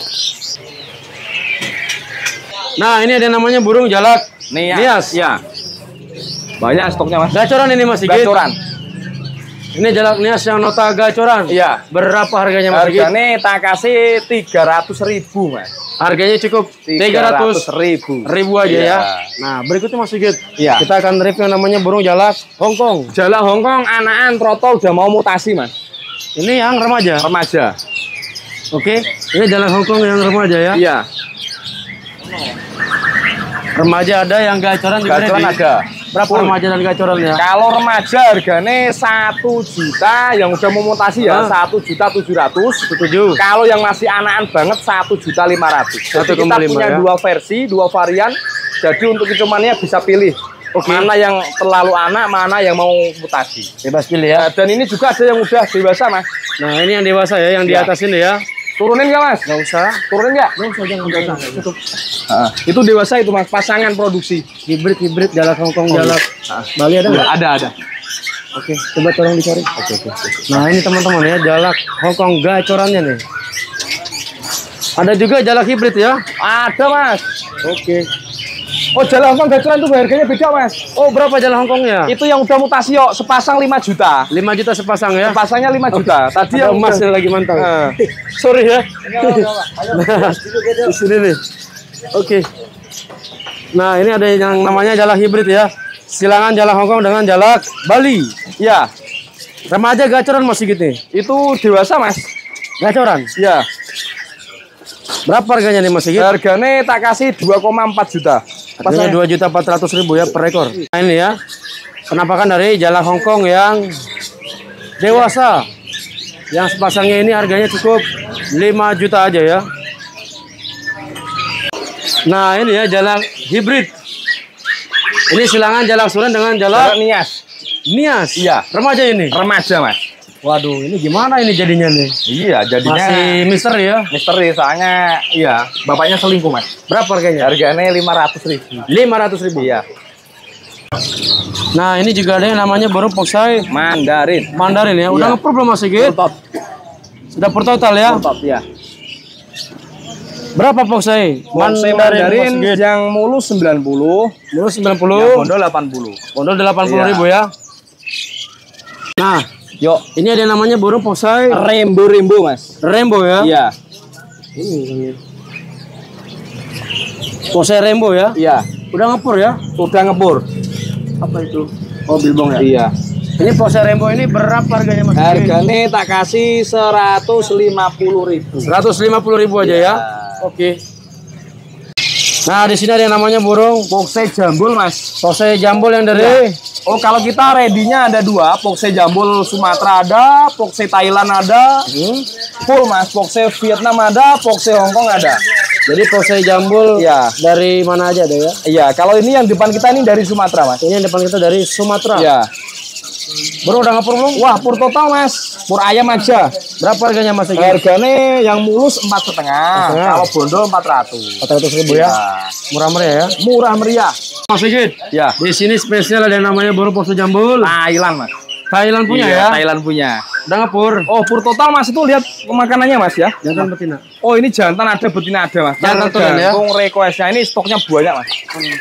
[SPEAKER 1] Nah, ini ada yang namanya burung jalak Nias.
[SPEAKER 2] Iya. Banyak stoknya, Mas.
[SPEAKER 1] Gacoran ini Mas Sigit.
[SPEAKER 2] Gacoran.
[SPEAKER 1] Ini jalak Nias yang nota gacoran.
[SPEAKER 2] Iya.
[SPEAKER 1] Berapa harganya Mas Sigit?
[SPEAKER 2] Harganya tak kasih 300.000, Mas.
[SPEAKER 1] Harganya cukup 300.000 aja
[SPEAKER 2] Iya.
[SPEAKER 1] ya. Nah, berikutnya Mas Sigit.
[SPEAKER 2] Iya.
[SPEAKER 1] Kita akan review yang namanya burung jalak Hongkong.
[SPEAKER 2] Jalak Hongkong anakan trotol udah mau mutasi, Mas.
[SPEAKER 1] Ini yang remaja.
[SPEAKER 2] Remaja.
[SPEAKER 1] Oke. Ini jalak Hongkong yang remaja ya.
[SPEAKER 2] Iya.
[SPEAKER 1] Remaja ada, yang gacoran juga
[SPEAKER 2] Gacoran
[SPEAKER 1] nih.
[SPEAKER 2] ada.
[SPEAKER 1] Berapa
[SPEAKER 2] Full.
[SPEAKER 1] remaja dan gacorannya?
[SPEAKER 2] Kalau remaja harganya 1 juta, yang udah mau mutasi ya 1.700.000.
[SPEAKER 1] Setuju.
[SPEAKER 2] Kalau yang masih anakan banget 1.500.000. Jadi kita
[SPEAKER 1] 1,5
[SPEAKER 2] punya
[SPEAKER 1] ya.
[SPEAKER 2] 2 versi, 2 varian. Jadi untuk kecumannya bisa pilih.
[SPEAKER 1] Oke.
[SPEAKER 2] Mana yang terlalu anak, mana yang mau mutasi.
[SPEAKER 1] Bebas pilih ya.
[SPEAKER 2] Nah, dan ini juga ada yang udah dewasa, Mas.
[SPEAKER 1] Nah, ini yang dewasa ya, yang di
[SPEAKER 2] Iya.
[SPEAKER 1] atas ini ya.
[SPEAKER 2] Turunin nggak, Mas?
[SPEAKER 1] Nggak usah.
[SPEAKER 2] Turunin nggak?
[SPEAKER 1] Nggak usah, jangan. Cukup.
[SPEAKER 2] Itu dewasa itu, Mas. Pasangan produksi.
[SPEAKER 1] Hibrid jalak Hongkong, jalak Bali ada nggak?
[SPEAKER 2] Ada.
[SPEAKER 1] Oke, coba tolong dicari. Oke. Nah, ini teman-teman ya, jalak Hongkong gacorannya nih. Ada juga jalak hibrid ya.
[SPEAKER 2] Ada, Mas.
[SPEAKER 1] Oke.
[SPEAKER 2] Oh, jalak Hongkong gacoran tuh harganya beda, Mas.
[SPEAKER 1] Oh, berapa jalak Hongkongnya?
[SPEAKER 2] Itu yang udah mutasi yuk, sepasang 5 juta.
[SPEAKER 1] 5 juta sepasang ya.
[SPEAKER 2] Pasangnya 5 juta. Tadi
[SPEAKER 1] Ada
[SPEAKER 2] yang
[SPEAKER 1] emas
[SPEAKER 2] udah-
[SPEAKER 1] yang lagi mantap.
[SPEAKER 2] Nah.
[SPEAKER 1] Sorry ya. Nah, di sini nih. Oke. Nah, ini ada yang namanya jalak hibrid ya. Silangan jalak Hongkong dengan jalak Bali.
[SPEAKER 2] Ya,
[SPEAKER 1] Remaja gacoran Mas Sigit nih.
[SPEAKER 2] itu dewasa, Mas.
[SPEAKER 1] Gacoran.
[SPEAKER 2] Ya,
[SPEAKER 1] Berapa harganya nih Mas Sigit?
[SPEAKER 2] harganya tak kasih 2,4 juta.
[SPEAKER 1] Harganya 2.400.000 ya per ekor. Nah, ini ya. Penampakan dari jalak Hongkong yang dewasa. Yang sepasangnya ini harganya cukup 5 juta aja ya. Nah, ini ya jalak hibrid. Ini silangan jalak suren dengan jalak
[SPEAKER 2] Jalak Nias.
[SPEAKER 1] Nias.
[SPEAKER 2] Iya.
[SPEAKER 1] Remaja ini.
[SPEAKER 2] Remaja, Mas.
[SPEAKER 1] Waduh, ini gimana ini jadinya nih?
[SPEAKER 2] Iya, jadinya
[SPEAKER 1] Masih misteri ya?
[SPEAKER 2] misteri soalnya iya, bapaknya selingkuh, Mas.
[SPEAKER 1] Berapa harganya?
[SPEAKER 2] Harganya 500.000.
[SPEAKER 1] 500.000.
[SPEAKER 2] Iya.
[SPEAKER 1] Nah, ini juga ada yang namanya burung poksai
[SPEAKER 2] Mandarin.
[SPEAKER 1] Mandarin ya. Udah
[SPEAKER 2] Iya.
[SPEAKER 1] nge-proof belum Mas Sigit?
[SPEAKER 2] Top.
[SPEAKER 1] Sudah per total ya?
[SPEAKER 2] Top ya.
[SPEAKER 1] Berapa poksai?
[SPEAKER 2] Poksai Mandarin yang mulus 90,
[SPEAKER 1] Mulus 90,
[SPEAKER 2] yang bondol 80.
[SPEAKER 1] bondol 80.000 ya. Nah,
[SPEAKER 2] Yuk,
[SPEAKER 1] ini ada yang namanya burung poksai
[SPEAKER 2] rainbow Mas.
[SPEAKER 1] rainbow ya.
[SPEAKER 2] Iya.
[SPEAKER 1] Ini poksai rainbow ya.
[SPEAKER 2] Iya.
[SPEAKER 1] Udah ngepur ya?
[SPEAKER 2] Udah ngebur.
[SPEAKER 1] Apa itu? Oh, bilbong ya.
[SPEAKER 2] Iya.
[SPEAKER 1] Ini poksai rainbow ini berapa harganya Mas?
[SPEAKER 2] Harganya tak kasih 150.000.
[SPEAKER 1] 150.000 aja ya. Oke. Nah, di sini ada yang namanya burung
[SPEAKER 2] Poksai jambul, Mas.
[SPEAKER 1] poksai jambul yang dari
[SPEAKER 2] Oh, kalau kita ready-nya ada 2, poksai jambul Sumatera ada, poksai Thailand ada, full Mas, poksai Vietnam ada, poksai Hongkong ada.
[SPEAKER 1] Jadi poksai jambul
[SPEAKER 2] Iya.
[SPEAKER 1] dari mana aja ada ya?
[SPEAKER 2] Iya, kalau ini yang depan kita ini dari Sumatera, Mas.
[SPEAKER 1] Ini yang depan kita dari Sumatera.
[SPEAKER 2] Iya.
[SPEAKER 1] Bro, udah ngapur belum?
[SPEAKER 2] Wah, pur total, Mas. Pur ayam aja.
[SPEAKER 1] Berapa harganya Mas?
[SPEAKER 2] Harganya yang mulus 4,5, kalau bondol 400.
[SPEAKER 1] 400.000 ya? Murah meriah ya?
[SPEAKER 2] Murah meriah.
[SPEAKER 1] Mas Sigit,
[SPEAKER 2] Ya.
[SPEAKER 1] di sini spesial ada yang namanya burung poksai jambul.
[SPEAKER 2] Thailand, Mas.
[SPEAKER 1] Thailand punya
[SPEAKER 2] Iya,
[SPEAKER 1] ya?
[SPEAKER 2] Thailand punya.
[SPEAKER 1] Udah ngapur.
[SPEAKER 2] Oh, pur total, Mas, itu lihat makanannya, Mas ya.
[SPEAKER 1] Jantan betina.
[SPEAKER 2] Oh, ini jantan ada, betina ada, Mas.
[SPEAKER 1] Jantan tulen ya?
[SPEAKER 2] Tergantung requestnya, ini stoknya banyak, Mas.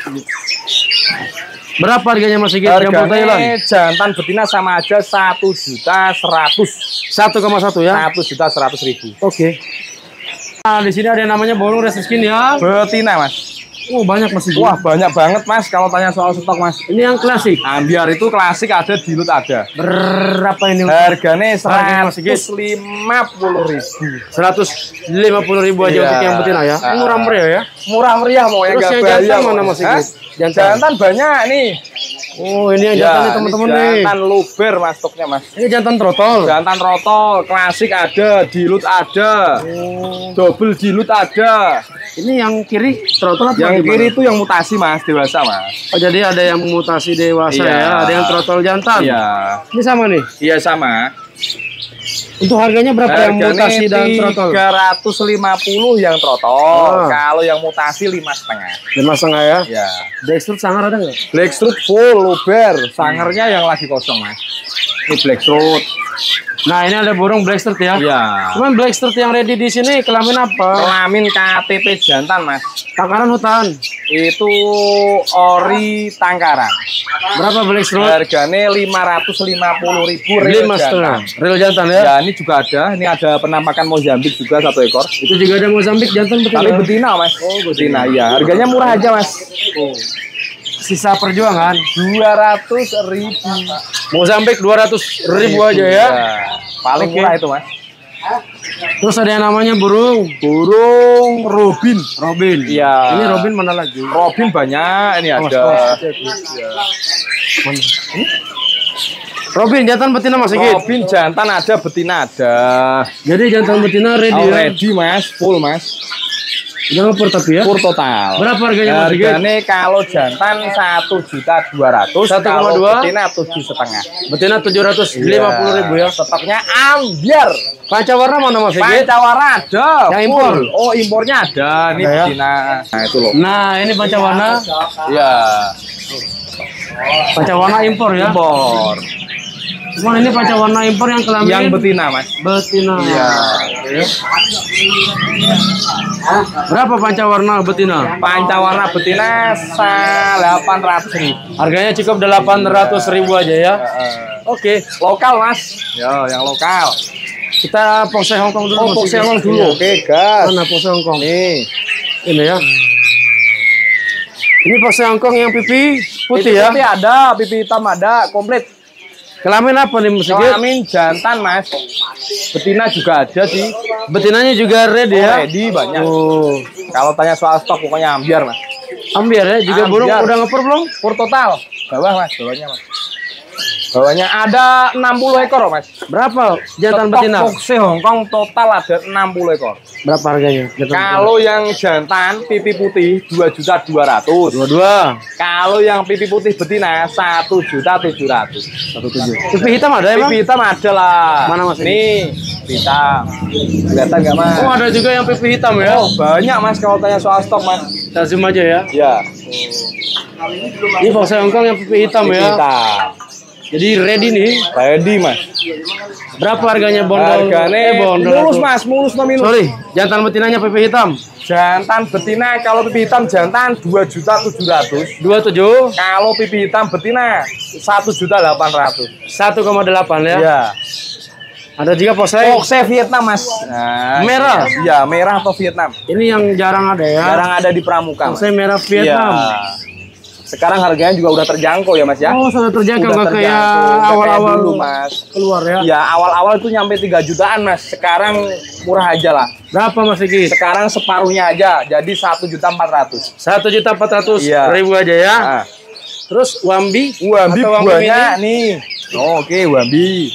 [SPEAKER 1] Berapa harganya Mas Sigit? Jambul Thailand.
[SPEAKER 2] Harganya jantan betina sama aja 1.100.000.
[SPEAKER 1] 1,1 ya?
[SPEAKER 2] 1.100.000.
[SPEAKER 1] Oke. Nah, di sini ada yang namanya burung resiskin ya.
[SPEAKER 2] Betina, Mas.
[SPEAKER 1] Oh, banyak Mas Sigit.
[SPEAKER 2] Wah, banyak banget, Mas. Kalau tanya soal stok, Mas.
[SPEAKER 1] Ini yang klasik.
[SPEAKER 2] Ambiar itu klasik ada, dilut ada.
[SPEAKER 1] Berapa ini?
[SPEAKER 2] Harganya
[SPEAKER 1] Harganya, Mas Sigit?
[SPEAKER 2] 150.000.
[SPEAKER 1] 150.000 aja
[SPEAKER 2] Iya.
[SPEAKER 1] untuk yang betina ya. Ini murah meriah ya.
[SPEAKER 2] Murah meriah mau yang
[SPEAKER 1] Terus
[SPEAKER 2] nggak
[SPEAKER 1] yang
[SPEAKER 2] bayar.
[SPEAKER 1] jantan mana Mas Sigit?
[SPEAKER 2] Hah? Jantan banyak nih.
[SPEAKER 1] Oh, ini yang jantan nih teman-teman nih.
[SPEAKER 2] Jantan luber, Mas, stoknya, Mas.
[SPEAKER 1] Ini jantan trotol.
[SPEAKER 2] Jantan rotol, klasik ada, dilut ada. Double dilut ada.
[SPEAKER 1] Ini yang kiri trotol apa
[SPEAKER 2] Yang
[SPEAKER 1] gimana?
[SPEAKER 2] kiri itu yang mutasi, Mas, dewasa, Mas.
[SPEAKER 1] Oh, jadi ada yang mutasi dewasa
[SPEAKER 2] Iya.
[SPEAKER 1] ya, ada yang trotol jantan.
[SPEAKER 2] Iya.
[SPEAKER 1] Ini sama nih.
[SPEAKER 2] Iya sama.
[SPEAKER 1] Untuk harganya berapa yang mutasi dan trotol?
[SPEAKER 2] 350 yang trotol.
[SPEAKER 1] Ah.
[SPEAKER 2] Kalau yang mutasi 5,5.
[SPEAKER 1] 5,5 ya.
[SPEAKER 2] Ya.
[SPEAKER 1] Blackstrut sangar ada nggak?
[SPEAKER 2] Blackstrut full luber. Sangernya yang lagi kosong, Mas. Ini blackstrut.
[SPEAKER 1] Nah, ini ada burung blackstrut ya.
[SPEAKER 2] Iya.
[SPEAKER 1] Cuman blackstrut yang ready di sini kelamin apa?
[SPEAKER 2] Kelamin KTP jantan, Mas.
[SPEAKER 1] Takaran hutan.
[SPEAKER 2] Itu ori Tangkaran.
[SPEAKER 1] Berapa blackstrut?
[SPEAKER 2] Harganya 550.000
[SPEAKER 1] 5,5.
[SPEAKER 2] jantan.
[SPEAKER 1] Real jantan ya.
[SPEAKER 2] Ya, ini juga ada. Ini ada penampakan Mozambik juga 1 ekor.
[SPEAKER 1] Itu juga ada Mozambik jantan betul.
[SPEAKER 2] Tapi betina, Mas. Oh, betina. Iya. Harganya murah aja, Mas.
[SPEAKER 1] Sisa perjuangan.
[SPEAKER 2] 200.000.
[SPEAKER 1] Mozambik 200.000 aja ya.
[SPEAKER 2] Iya. Paling
[SPEAKER 1] Oke.
[SPEAKER 2] murah itu, Mas.
[SPEAKER 1] Terus ada yang namanya burung
[SPEAKER 2] Robin.
[SPEAKER 1] Robin.
[SPEAKER 2] Iya.
[SPEAKER 1] Ini Robin mana lagi?
[SPEAKER 2] Robin banyak. Ini
[SPEAKER 1] Oh,
[SPEAKER 2] ada.
[SPEAKER 1] Mana? Robin jantan betina Mas Sigit.
[SPEAKER 2] Robin jantan ada, betina ada.
[SPEAKER 1] Jadi jantan betina ready ya.
[SPEAKER 2] Ready, Mas. Full, Mas.
[SPEAKER 1] Udah ngepur tapi ya.
[SPEAKER 2] Pur total.
[SPEAKER 1] Berapa harganya Mas Sigit?
[SPEAKER 2] Harganya kalau jantan 1.200.000.
[SPEAKER 1] 1,2.
[SPEAKER 2] Kalau betina 7,5.
[SPEAKER 1] Betina 750.000 ya.
[SPEAKER 2] Stoknya ambiar.
[SPEAKER 1] Pancawarna mana Mas Sigit?
[SPEAKER 2] Pancawara ada.
[SPEAKER 1] Yang
[SPEAKER 2] full.
[SPEAKER 1] impor?
[SPEAKER 2] Oh, impornya ada. Ini
[SPEAKER 1] Ada ya?
[SPEAKER 2] betina. Nah, itu loh.
[SPEAKER 1] Nah, ini pancawarna.
[SPEAKER 2] Iya.
[SPEAKER 1] Pancawarna impor ya.
[SPEAKER 2] Impor.
[SPEAKER 1] Cuman ini pancawarna impor yang kelamin
[SPEAKER 2] Yang betina, Mas.
[SPEAKER 1] betina.
[SPEAKER 2] Iya.
[SPEAKER 1] Ya. Berapa pancawarna betina?
[SPEAKER 2] Pancawarna betina 800.000.
[SPEAKER 1] Harganya cukup 800.000 aja ya. Oke,
[SPEAKER 2] Lokal, Mas. Ya, yang lokal.
[SPEAKER 1] kita poksai Hongkong dulu.
[SPEAKER 2] Oh,
[SPEAKER 1] Mas
[SPEAKER 2] poksai
[SPEAKER 1] Sigit.
[SPEAKER 2] Hongkong dulu.
[SPEAKER 1] Iya.
[SPEAKER 2] Oke, gas.
[SPEAKER 1] Mana poksai Hongkong?
[SPEAKER 2] Nih.
[SPEAKER 1] Ini ya. Ini poksai Hongkong yang pipi putih
[SPEAKER 2] Pipi
[SPEAKER 1] ya.
[SPEAKER 2] putih ada, pipi hitam ada, komplit.
[SPEAKER 1] Kelamin apa nih Mas Sigit?
[SPEAKER 2] Kelamin jantan, Mas. Betina juga ada sih.
[SPEAKER 1] Betinanya juga ready ya.
[SPEAKER 2] Ready banyak.
[SPEAKER 1] Oh,
[SPEAKER 2] Kalau tanya soal stok pokoknya ambiar, Mas.
[SPEAKER 1] ambiar ya. Juga burung
[SPEAKER 2] Ambiar.
[SPEAKER 1] udah ngepur belum?
[SPEAKER 2] Pur total. Bawah, Mas, bawahnya, Mas. Bawahnya ada 60 ekor, Mas.
[SPEAKER 1] Berapa jantan betina?
[SPEAKER 2] Foxe Hongkong total ada 60 ekor.
[SPEAKER 1] Berapa harganya?
[SPEAKER 2] Kalau yang jantan pipi putih 2.200.000.
[SPEAKER 1] Dua.
[SPEAKER 2] Kalau yang pipi putih betina 1.700.000.
[SPEAKER 1] 17. Pipi hitam ada emang?
[SPEAKER 2] Pipi hitam ada lah.
[SPEAKER 1] Mana Mas?
[SPEAKER 2] Nih, hitam. Kelihatan nggak, Mas?
[SPEAKER 1] Oh, ada juga yang pipi hitam ya?
[SPEAKER 2] Oh, banyak, Mas, kalau tanya soal stok, Mas.
[SPEAKER 1] Kita zoom aja ya.
[SPEAKER 2] Ya.
[SPEAKER 1] Ini Foxe Hongkong yang pipi hitam
[SPEAKER 2] Pipi
[SPEAKER 1] ya.
[SPEAKER 2] hitam.
[SPEAKER 1] Jadi ready nih.
[SPEAKER 2] Ready, Mas.
[SPEAKER 1] Berapa harganya bondol?
[SPEAKER 2] Harganya
[SPEAKER 1] bondol.
[SPEAKER 2] mulus, Mas, mulus nominus.
[SPEAKER 1] Sorry, jantan betinanya pipi hitam.
[SPEAKER 2] Jantan betina kalau pipi hitam jantan 2.700.000.
[SPEAKER 1] 27.
[SPEAKER 2] Kalau pipi hitam betina 1.800.000.
[SPEAKER 1] 1,8 ya.
[SPEAKER 2] Ya.
[SPEAKER 1] Ada juga Foxe.
[SPEAKER 2] Foxe Vietnam, Mas. Nah,
[SPEAKER 1] Merah?
[SPEAKER 2] Ya, merah atau Vietnam.
[SPEAKER 1] Ini yang jarang ada ya.
[SPEAKER 2] Jarang ada di pramuka, Mas.
[SPEAKER 1] Foxe merah Vietnam.
[SPEAKER 2] Ya. Sekarang harganya juga udah terjangkau ya, Mas ya.
[SPEAKER 1] Oh, sudah terjangkau
[SPEAKER 2] Udah
[SPEAKER 1] nggak kayak
[SPEAKER 2] terjangkau.
[SPEAKER 1] awal-awal
[SPEAKER 2] dulu, Mas.
[SPEAKER 1] keluar ya.
[SPEAKER 2] Ya, awal-awal itu nyampe 3 jutaan, Mas. Sekarang murah aja lah.
[SPEAKER 1] Berapa Mas Sigit?
[SPEAKER 2] Sekarang separuhnya aja, jadi 1.400.000.
[SPEAKER 1] 1.400.000
[SPEAKER 2] Iya.
[SPEAKER 1] aja ya.
[SPEAKER 2] Nah.
[SPEAKER 1] Terus Wambi?
[SPEAKER 2] Wambi
[SPEAKER 1] Atau
[SPEAKER 2] buahnya nih. Oh, oke, Wambi.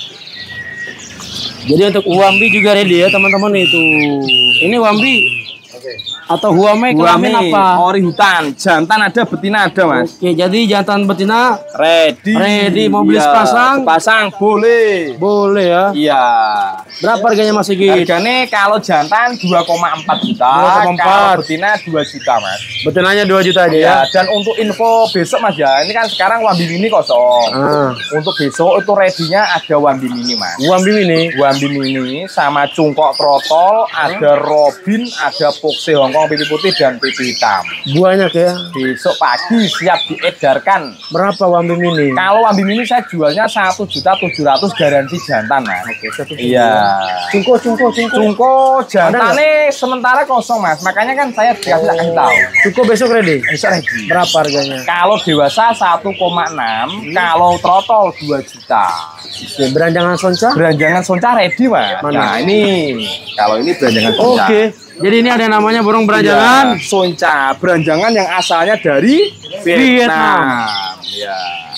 [SPEAKER 1] Jadi untuk Wambi juga ready ya teman-teman itu. Ini Wambi atau Huame kelamin apa?
[SPEAKER 2] Ori hutan, jantan ada, betina ada, Mas.
[SPEAKER 1] Oke, jadi jantan betina
[SPEAKER 2] Ready.
[SPEAKER 1] Ready, mau beli
[SPEAKER 2] Iya,
[SPEAKER 1] sepasang?
[SPEAKER 2] Sepasang boleh.
[SPEAKER 1] boleh ya.
[SPEAKER 2] Iya.
[SPEAKER 1] Berapa harganya Mas Sigit?
[SPEAKER 2] Harganya kalau jantan 2,4 juta,
[SPEAKER 1] 2,4.
[SPEAKER 2] kalau betina 2 juta, Mas.
[SPEAKER 1] Betinanya 2 juta aja ya.
[SPEAKER 2] Ya, dan untuk info besok, Mas ya, ini kan sekarang Wambi Mini kosong.
[SPEAKER 1] Ah.
[SPEAKER 2] Untuk besok itu ready-nya ada Wambi Mini, Mas.
[SPEAKER 1] Wambi ini.
[SPEAKER 2] Wambi Mini sama cungkok trotol, ada Robin, ada Foxe Hongkong pipi putih dan pipi hitam.
[SPEAKER 1] Banyak ya.
[SPEAKER 2] Besok pagi siap diedarkan.
[SPEAKER 1] Berapa Wambi ini?
[SPEAKER 2] Kalau Wambi Mini saya jualnya 1.700.000 garansi jantan, Mas.
[SPEAKER 1] Oke,
[SPEAKER 2] Iya.
[SPEAKER 1] Cungko.
[SPEAKER 2] Cungko jantannya sementara kosong, Mas. Makanya kan saya kasih tahu.
[SPEAKER 1] Cungko besok ready.
[SPEAKER 2] Besok ready.
[SPEAKER 1] Berapa harganya?
[SPEAKER 2] Kalau dewasa 1,6, kalau trotol 2 juta.
[SPEAKER 1] Oke, beranjangan sonca?
[SPEAKER 2] Beranjangan sonca ready, Mas.
[SPEAKER 1] Mana?
[SPEAKER 2] Nah, ini kalau ini beranjangan sonca.
[SPEAKER 1] Oke. Jadi ini ada namanya burung beranjangan.
[SPEAKER 2] Iya, sonca, beranjangan yang asalnya dari Vietnam. Ya.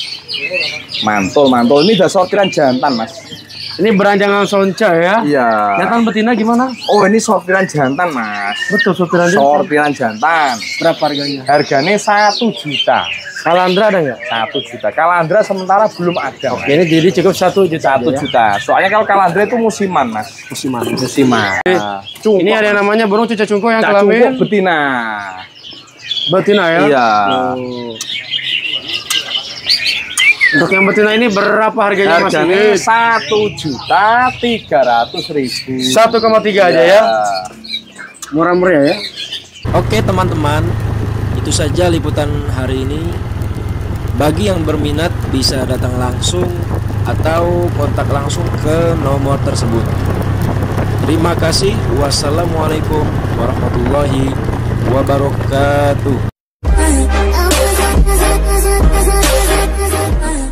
[SPEAKER 2] Mantul. Ini udah sortiran jantan, Mas.
[SPEAKER 1] Ini beranjangan sonca ya.
[SPEAKER 2] Iya.
[SPEAKER 1] Jantan betina gimana?
[SPEAKER 2] Oh, ini sortiran jantan, Mas.
[SPEAKER 1] Betul, sortiran jantan.
[SPEAKER 2] Sortiran jantan.
[SPEAKER 1] Berapa harganya?
[SPEAKER 2] Harganya 1 juta.
[SPEAKER 1] Kalandra ada nggak?
[SPEAKER 2] 1 juta. Kalandra sementara belum ada, Mas.
[SPEAKER 1] Ini jadi cukup 1 juta.
[SPEAKER 2] 1
[SPEAKER 1] aja ya.
[SPEAKER 2] juta. Soalnya kalau kalandra itu musiman, Mas.
[SPEAKER 1] Musiman.
[SPEAKER 2] Cungkok,
[SPEAKER 1] Ini ada yang namanya burung cuca cungko yang
[SPEAKER 2] cungkok
[SPEAKER 1] kelamin
[SPEAKER 2] betina.
[SPEAKER 1] betina ya.
[SPEAKER 2] Iya.
[SPEAKER 1] Oh. Untuk yang betina ini berapa harganya Mas?
[SPEAKER 2] Harganya 1.300.000.
[SPEAKER 1] 1,3 aja ya. Murah meriah ya.
[SPEAKER 4] Oke teman-teman, itu saja liputan hari ini. Bagi yang berminat bisa datang langsung atau kontak langsung ke nomor tersebut. Terima kasih. Wassalamualaikum warahmatullahi wabarakatuh.